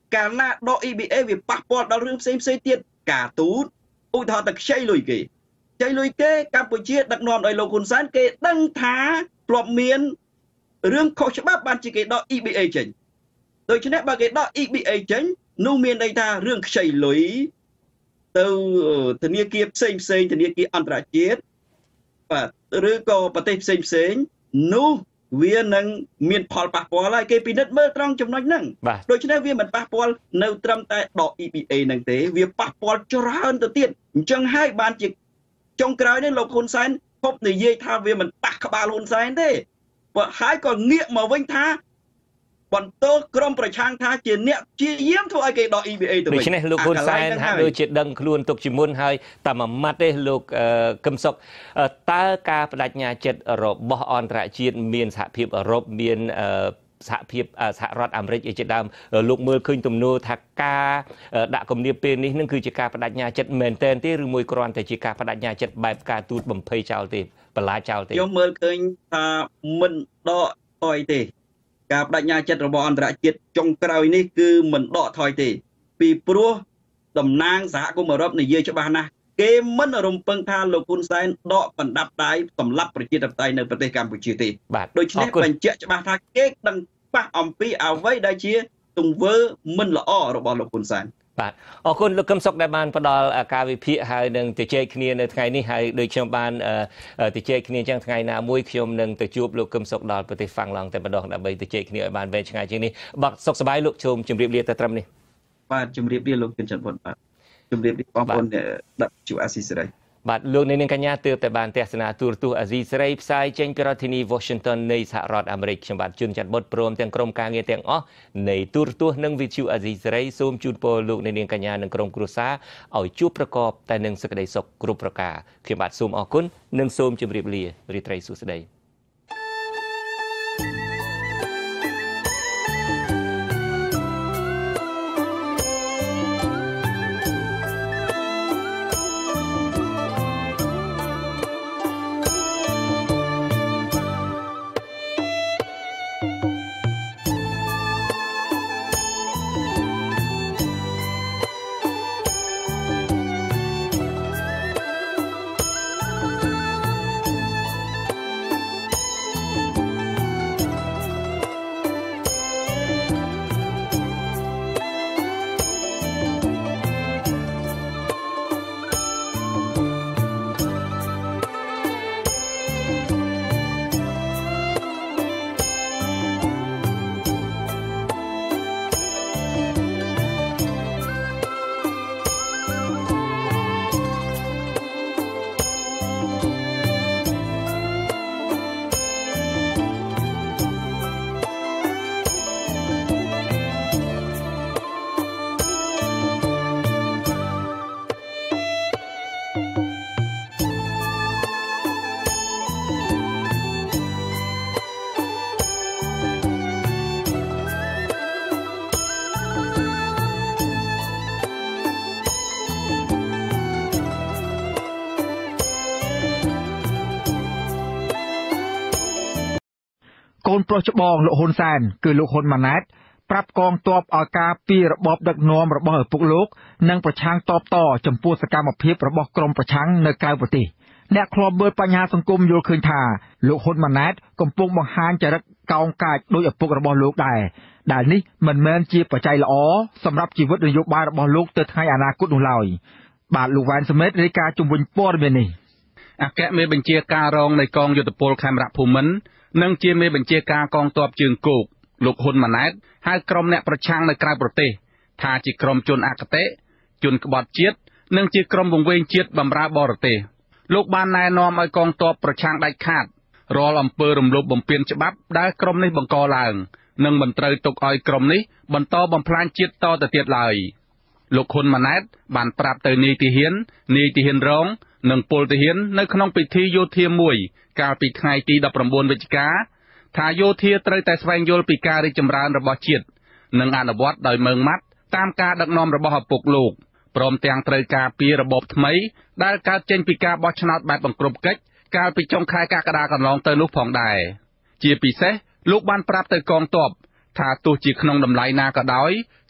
កាលណាដក E B A វាប៉ះពាល់ដល់រឿងផ្សេងផ្សេងទៀតការទូតឧទាហរណ៍តែខ្ចីលុយគេខ្ចីលុយគេកម្ពុជាដឹកនាំដោយលោកហ៊ុនសែនគេដឹងថាធ្លាប់មានរឿងខុសច្បាប់បានជាគេដក E B A ចេញដូច្នេះបើគេដក E B A ចេញនោះមានន័យថារឿងខ្ចីលុយទៅធនាគារផ្សេងផ្សេងធនាគារអន្តរជាតិបាទឬក៏ប្រទេសផ្សេងផ្សេងនោះវានឹងមានផលប៉ះពាល់ហើយគេពិនិត្យមើលត្រង់ចំណុចហ្នឹងដូច្នេះវាមិនប៉ះពាល់នៅត្រឹមតែដក E B A ហ្នឹងទេវាប៉ះពាល់ច្រើនទៅទៀតអញ្ចឹងហើយបានជាចុងក្រោយនេះលោកហ៊ុនសែនភពនិយាយថាវាមិនប៉ះក្បាលហ៊ុនសែនទេបើហើយក៏ងាកមកវិញថាបន្តក្រុមប្រឆាំងថាជាអ្នកជាយាមធ្វើឲ្យគេដក E B A ទៅវិញដូច្នេះលោកហ៊ុនសែនហាក់ដូចជាដឹងខ្លួនទុកជាមុនហើយតែមួយម៉ាត់ទេលោកកឹមសុខតើការបដិញ្ញាចិត្តរបស់អន្តរជាតិមានសហភាពអឺរ៉ុបមានសហភាពសហរដ្ឋអាមេរិកជាដើមលោកមើលឃើញទំនោរថាការដាក់គំនាបពេលនេះនឹងគឺជាការបដិញ្ញាចិត្តមែនទែនទេឬមួយគ្រាន់តែជាការបដិញ្ញាចិត្តបែបការទូតបំភ័យចោលទេបន្លាចោលទេខ្ញុំមើលឃើញថាមិនដកថយទេការបដិញ្ញាចិត្តរបស់អន្តរជាតិចុងក្រោយនេះគឺមិនដកថយទេពីព្រោះតំណាងសហគមន៍អឺរ៉ុបនិយាយច្បាស់ណាស់គេមិនរំពឹងថាលោកហ៊ុនសែនដកបណ្ដាប់ដៃសម្រាប់ប្រជាធិបតេយ្យនៅប្រទេសកម្ពុជាទេដូច្នេះបញ្ជាក់ច្បាស់ថាគេដឹងប៉ះអំពីអ្វីដែលជាទង្វើមិនល្អរបស់លោកហ៊ុនសែនបាទអរគុណលោកកឹមសុខដែលបានផ្ដល់ការវិភាគហើយនឹងទៅជែកគ្នានៅថ្ងៃនេះហើយដូចខ្ញុំបានទៅជែកគ្នាចឹងថ្ងៃណាមួយខ្ញុំនឹងទៅជួបលោកកឹមសុខដល់ប្រទេសហ្វាំងឡង់តែម្ដងដើម្បីទៅជែកគ្នាឲ្យបានវែងឆ្ងាយជាងនេះបាទសុខសប្បាយលោកជូមជម្រាបលាទៅត្រឹមនេះបាទជម្រាបលាលោកគិនច័ន្ទបុតបាទជម្រាបលាបងប្អូនដាក់ជួអាស៊ីសេរីបាទលោកនាងកញ្ញាទើបតែបានទស្សនាទូរទស្សន៍អាស៊ីសេរីផ្សាយចេញពីរដ្ឋធានី Washington នៃសហរដ្ឋអាមេរិកខ្ញុំបាទជួនច័ន្ទបុតព្រមទាំងក្រុមការងារទាំងអស់នៃទូរទស្សន៍និងវិទ្យុអាស៊ីសេរីសូមជូនពរលោកនាងកញ្ញានិងក្រុមគ្រួសារឲ្យជួបប្រកបតែនឹងសេចក្តីសុខគ្រប់ប្រការខ្ញុំបាទសូមអរគុណនិងសូមជម្រាបលារីត្រីសួស្តីកូនប្រុសច្បងលោកហ៊ុនសែនគឺលោកហ៊ុនម៉ាណែតប្រាប់កងទ័ពឲ្យការពីរបបដឹកនាំរបស់ឪពុកលោកនិងប្រឆាំងតបតចំពោះសកម្មភាពរបស់ក្រុមប្រឆាំងនៅក្រៅប្រទេសអ្នកខ្លោបមើលបញ្ហាសង្គមយល់ឃើញថាលោកហ៊ុនម៉ាណែតកំពុងបង្ហាញចរិតកោងកាចដោយឪពុករបស់លោកដែរដែលនេះមិនមែនជាបច្ច័យល្អសម្រាប់ជីវិតនយោបាយរបស់លោកទៅថ្ងៃអនាគតនោះឡើយបាទលោកវ៉ែនសមេតរាយការណ៍ជំវិញព័ត៌មាននេះអគ្គមេបញ្ជាការរងនៃកងយុទ្ធពលខេមរៈភូមិន្ទនិងជាមេបញ្ជាការកងទ័ពជើងគោកលោកហ៊ុនម៉ាណែតហៅក្រុមអ្នកប្រឆាំងនៅក្រៅប្រទេសថាជាក្រុមជនអគតិជនក្បត់ជាតិនិងជាក្រុមវង្វេងជាតិបម្រើបរទេសលោកបានណែនាំឲ្យកងទ័ពប្រឆាំងដាច់ខាតរាល់អំពើរំលោភបំពានច្បាប់ដែលក្រុមនេះបង្កឡើងនិងមិនត្រូវទុកឲ្យក្រុមនេះបន្តបំផ្លាញជាតិតទៅទៀតឡើយលោកហ៊ុនម៉ាណែតបានប្រាប់ទៅនាយទាហាននាយទាហានរងនិងពលទាហាននៅក្នុងពិធីយោធាមួយកាលពីថ្ងៃទីដប់ប្រាំបួនវិច្ឆិកាថាយោធាត្រូវតែស្វែងយល់ពីការរីកចម្រើនរបស់ជាតិនិងអនុវត្តដោយម៉ឺងម៉ាត់តាមការដឹកនាំរបស់ឪពុកលោកព្រមទាំងត្រូវការពីរបបថ្មីដែលកើតចេញពីការបោះឆ្នោតបែបបង្ក្រប់កិច្ចកាលពីចុងខែកក្កដាកន្លងទៅនោះផងដែរជាពិសេសលោកបានប្រាប់ទៅកងទ័ពថាទោះជាក្នុងតម្លៃណាក៏ដោយ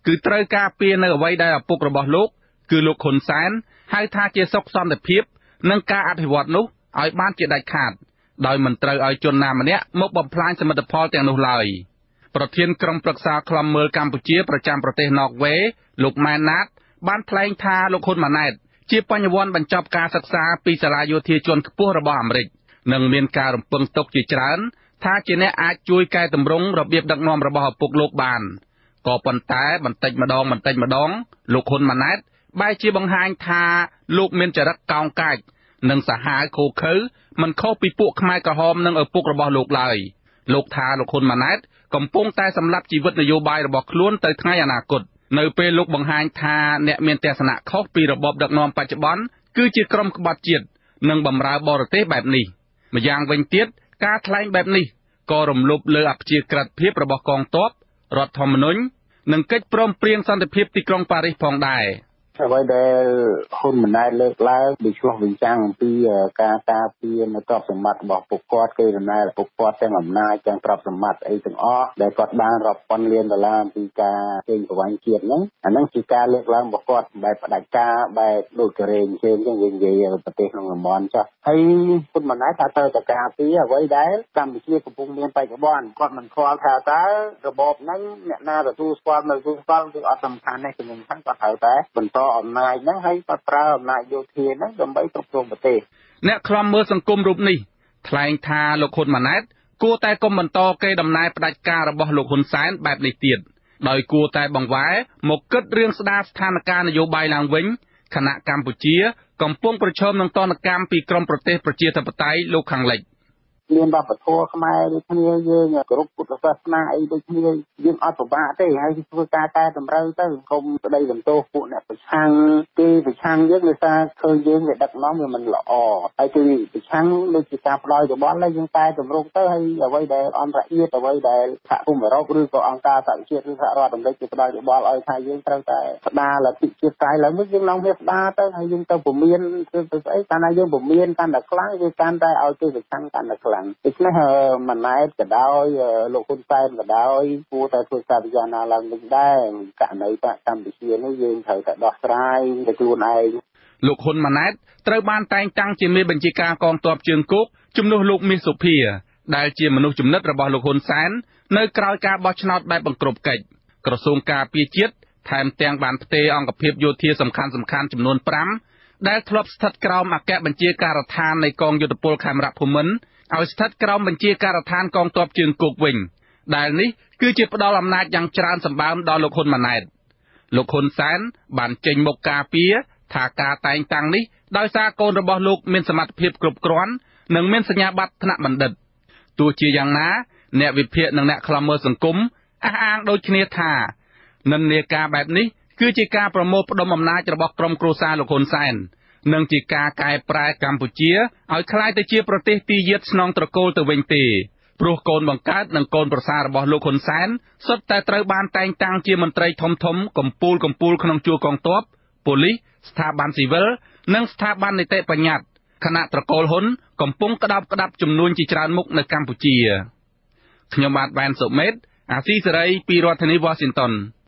គឺត្រូវការពារនៅអ្វីដែលឪពុករបស់លោកគឺលោកហ៊ុនសែនហៅថាជាសុខសន្តិភាពនិងការអភិវឌ្ឍនោះឲ្យបានជាដាច់ខាតដោយមិនត្រូវឲ្យជនណាម្នាក់មកបំផ្លាញសមិទ្ធផលទាំងនោះឡើយប្រធានក្រុមប្រឹក្សាឃ្លាំមើលកម្ពុជាប្រចាំប្រទេសណ័រវេលោកម៉ែនណាតបានថ្លែងថាលោកហ៊ុនម៉ាណែតជាបញ្ញវន្តបញ្ចប់ការសិក្សាពីសាលាយោធាជាន់ខ្ពស់របស់អាមេរិកនិងមានការរំពឹងទុកជាច្រើនថាជាអ្នកអាចជួយកែតម្រង់របៀបដឹកនាំរបស់ឪពុកលោកបានក៏ប៉ុន្តែបន្តិចម្ដងបន្តិចម្ដងលោកហ៊ុនម៉ាណែតបែរជាបង្ហាញថាលោកមានចរិតកោងកាចនិងសាហាវឃោឃៅមិនខុសពីពួកខ្មែរក្រហមនិងឪពុករបស់លោកឡើយលោកថាលោកហ៊ុនម៉ាណែតកំពុងតែសម្លាប់ជីវិតនយោបាយរបស់ខ្លួនទៅថ្ងៃអនាគតនៅពេលលោកបង្ហាញថាអ្នកមានទស្សនៈខុសពីរបបដឹកនាំបច្ចុប្បន្នគឺជាក្រុមក្បត់ជាតិនិងបម្រើបរទេសបែបនេះម្យ៉ាងវិញទៀតការថ្លែងបែបនេះក៏រំលោភលើអព្យាក្រឹតភាពរបស់កងទ័ពរដ្ឋធម្មនុញ្ញនិងកិច្ចព្រមព្រៀងសន្តិភាពទីក្រុងប៉ារីសផងដែរ
អ្វីដែលហ៊ុនម៉ាណែតលើកឡើងវាឆ្លុះបញ្ចាំងអំពីការការពារនៅទ្រព្យសម្បត្តិរបស់ពួកគាត់គេដំណើរពួកគាត់ទាំងអំណាចទាំងទ្រព្យសម្បត្តិអីទាំងអស់ដែលគាត់បានរាប់ពាន់លានដុល្លារអំពីការចេញប្រវាញ់ជាតិហ្នឹងអាហ្នឹងជាការលើកឡើងរបស់គាត់បែបផ្ដាច់ការបែបដូចកូរ៉េជើងចឹងយើងនិយាយប្រទេសក្នុងតំបន់ចុះហើយហ៊ុនម៉ាណែតថាត្រូវតែការពារអ្វីដែលកម្ពុជាកំពុងមានបច្ចុប្បន្នគាត់មិនខ្វល់ថាតើរបបហ្នឹងអ្នកណាទទួលស្គាល់នៅទទួលស្គាល់គឺអត់សំខាន់ទេគឺមិនថាគាត់ត្រូវតែបន្តអំណាចហ្នឹងហើយគាត់ប្រើអំណាចយោធាហ្នឹងដើម្បីគ្រប់គ្រងប្រទេស
អ្នកខ្លំមើលសង្គមរូបនេះថ្លែងថាលោកហ៊ុនម៉ាណែតគួរតែកុំបន្តកេរដំណែលផ្ដាច់ការរបស់លោកហ៊ុនសែនបែបនេះទៀតដោយគួរតែបង្វែរមកគិតរឿងស្ដារស្ថានភាពនយោបាយឡើងវិញខណៈកម្ពុជាកំពុងប្រឈមនឹងទណ្ឌកម្មពីក្រមប្រទេសប្រជាធិបតេយ្យលោកខាងលិច
មានវប្បធម៌ខ្មែរដូចគ្នាយើងគោរពពុទ្ធសាសនាអីដូចគ្នាយើងអត់ពិបាកទេហើយធ្វើការកែតម្រូវទៅកុំស្ដីបន្ទោសពួកអ្នកប្រឆាំងគេប្រឆាំងយើងដោយសារឃើញយើងវាដឹកនាំវាមិនល្អហើយគឺប្រឆាំងដូចជាការផ្ដោយយោបល់ហើយយើងកែតម្រង់ទៅហើយអ្វីដែលអន្តរជាតិអ្វីដែលសហគមន៍អឺរ៉ុបឬក៏អង្គការសហជាតិឬសហរដ្ឋអាមេរិកគេផ្ដោយយោបល់ឲ្យថាយើងត្រូវតែស្ដារលទ្ធិជាតិកាយឡើងវិញយើងនាំវាស្ដារទៅហើយយើងទៅពមៀនធ្វើទៅស្អីកាលណាយើងពមៀនកាន់តែខ្លាំងវាកាន់តែឲ្យគេប្រឆាំងកាន់តែខ្លាំងដូច្នេះម៉ាណែតក៏ដោយលោកហ៊ុនសែនក៏ដោយគួរតែធ្វើការពិចារណាឡើងវិញដែរករណីកម្ពុជានេះយើងត្រូវតែដោះស្រាយទៅខ្លួនឯង
លោកហ៊ុនម៉ាណែតត្រូវបានតែងតាំងជាមេបញ្ជាការកងទ័ពជើងគោកជំនួសលោកមាសសុភាដែលជាមនុស្សចំណិតរបស់លោកហ៊ុនសែននៅក្រោយការបោះឆ្នោតបែបបង្ក្រប់កិច្ចក្រសួងការពារជាតិថែមទាំងបានផ្ទេរអង្គភាពយោធាសំខាន់ៗចំនួនប្រាំដែលធ្លាប់ស្ថិតក្រោមអគ្គបញ្ជាការដ្ឋាននៃកងយោធពលខេមរភូមិន្ទឲ្យស្ថិតក្រោមបញ្ជាការដ្ឋានកងទ័ពជើងគោកវិញដែលនេះគឺជាផ្ដាល់អំណាចយ៉ាងច្រើនសម្បើមដល់លោកហ៊ុនម៉ាណែតលោកហ៊ុនសែនបានចេញមុខការពារថាការតែងតាំងនេះដោយសារកូនរបស់លោកមានសមត្ថភាពគ្រប់គ្រាន់និងមានសញ្ញាបត្រថ្នាក់បណ្ឌិតទោះជាយ៉ាងណាអ្នកវិភាគនិងអ្នកខ្លំមើលសង្គមអះអាងដូចគ្នាថានិន្នាការបែបនេះគឺជាការប្រមូលផ្ដុំអំណាចរបស់ក្រុមគ្រួសារលោកហ៊ុនសែននិងជាការកែប្រែកម្ពុជាឲ្យក្លាយទៅជាប្រទេសទីយាតស្នងត្រកូលទៅវិញទេព្រោះកូនបង្កើតនិងកូនប្រសាររបស់លោកហ៊ុនសែនសុទ្ធតែត្រូវបានតែងតាំងជាមន្ត្រីធំធំកំពូលកំពូលក្នុងជួរកងទ័ពប៉ូលីសស្ថាប័នស៊ីវិលនិងស្ថាប័ននីតិបញ្ញត្តិគណៈត្រកូលហ៊ុនកំពុងក្តាប់ក្តាប់ចំនួនជាច្រើនមុខនៅកម្ពុជាខ្ញុំបាទវ៉ែនសុមេតអាស៊ីសេរីពីរដ្ឋធានី Washington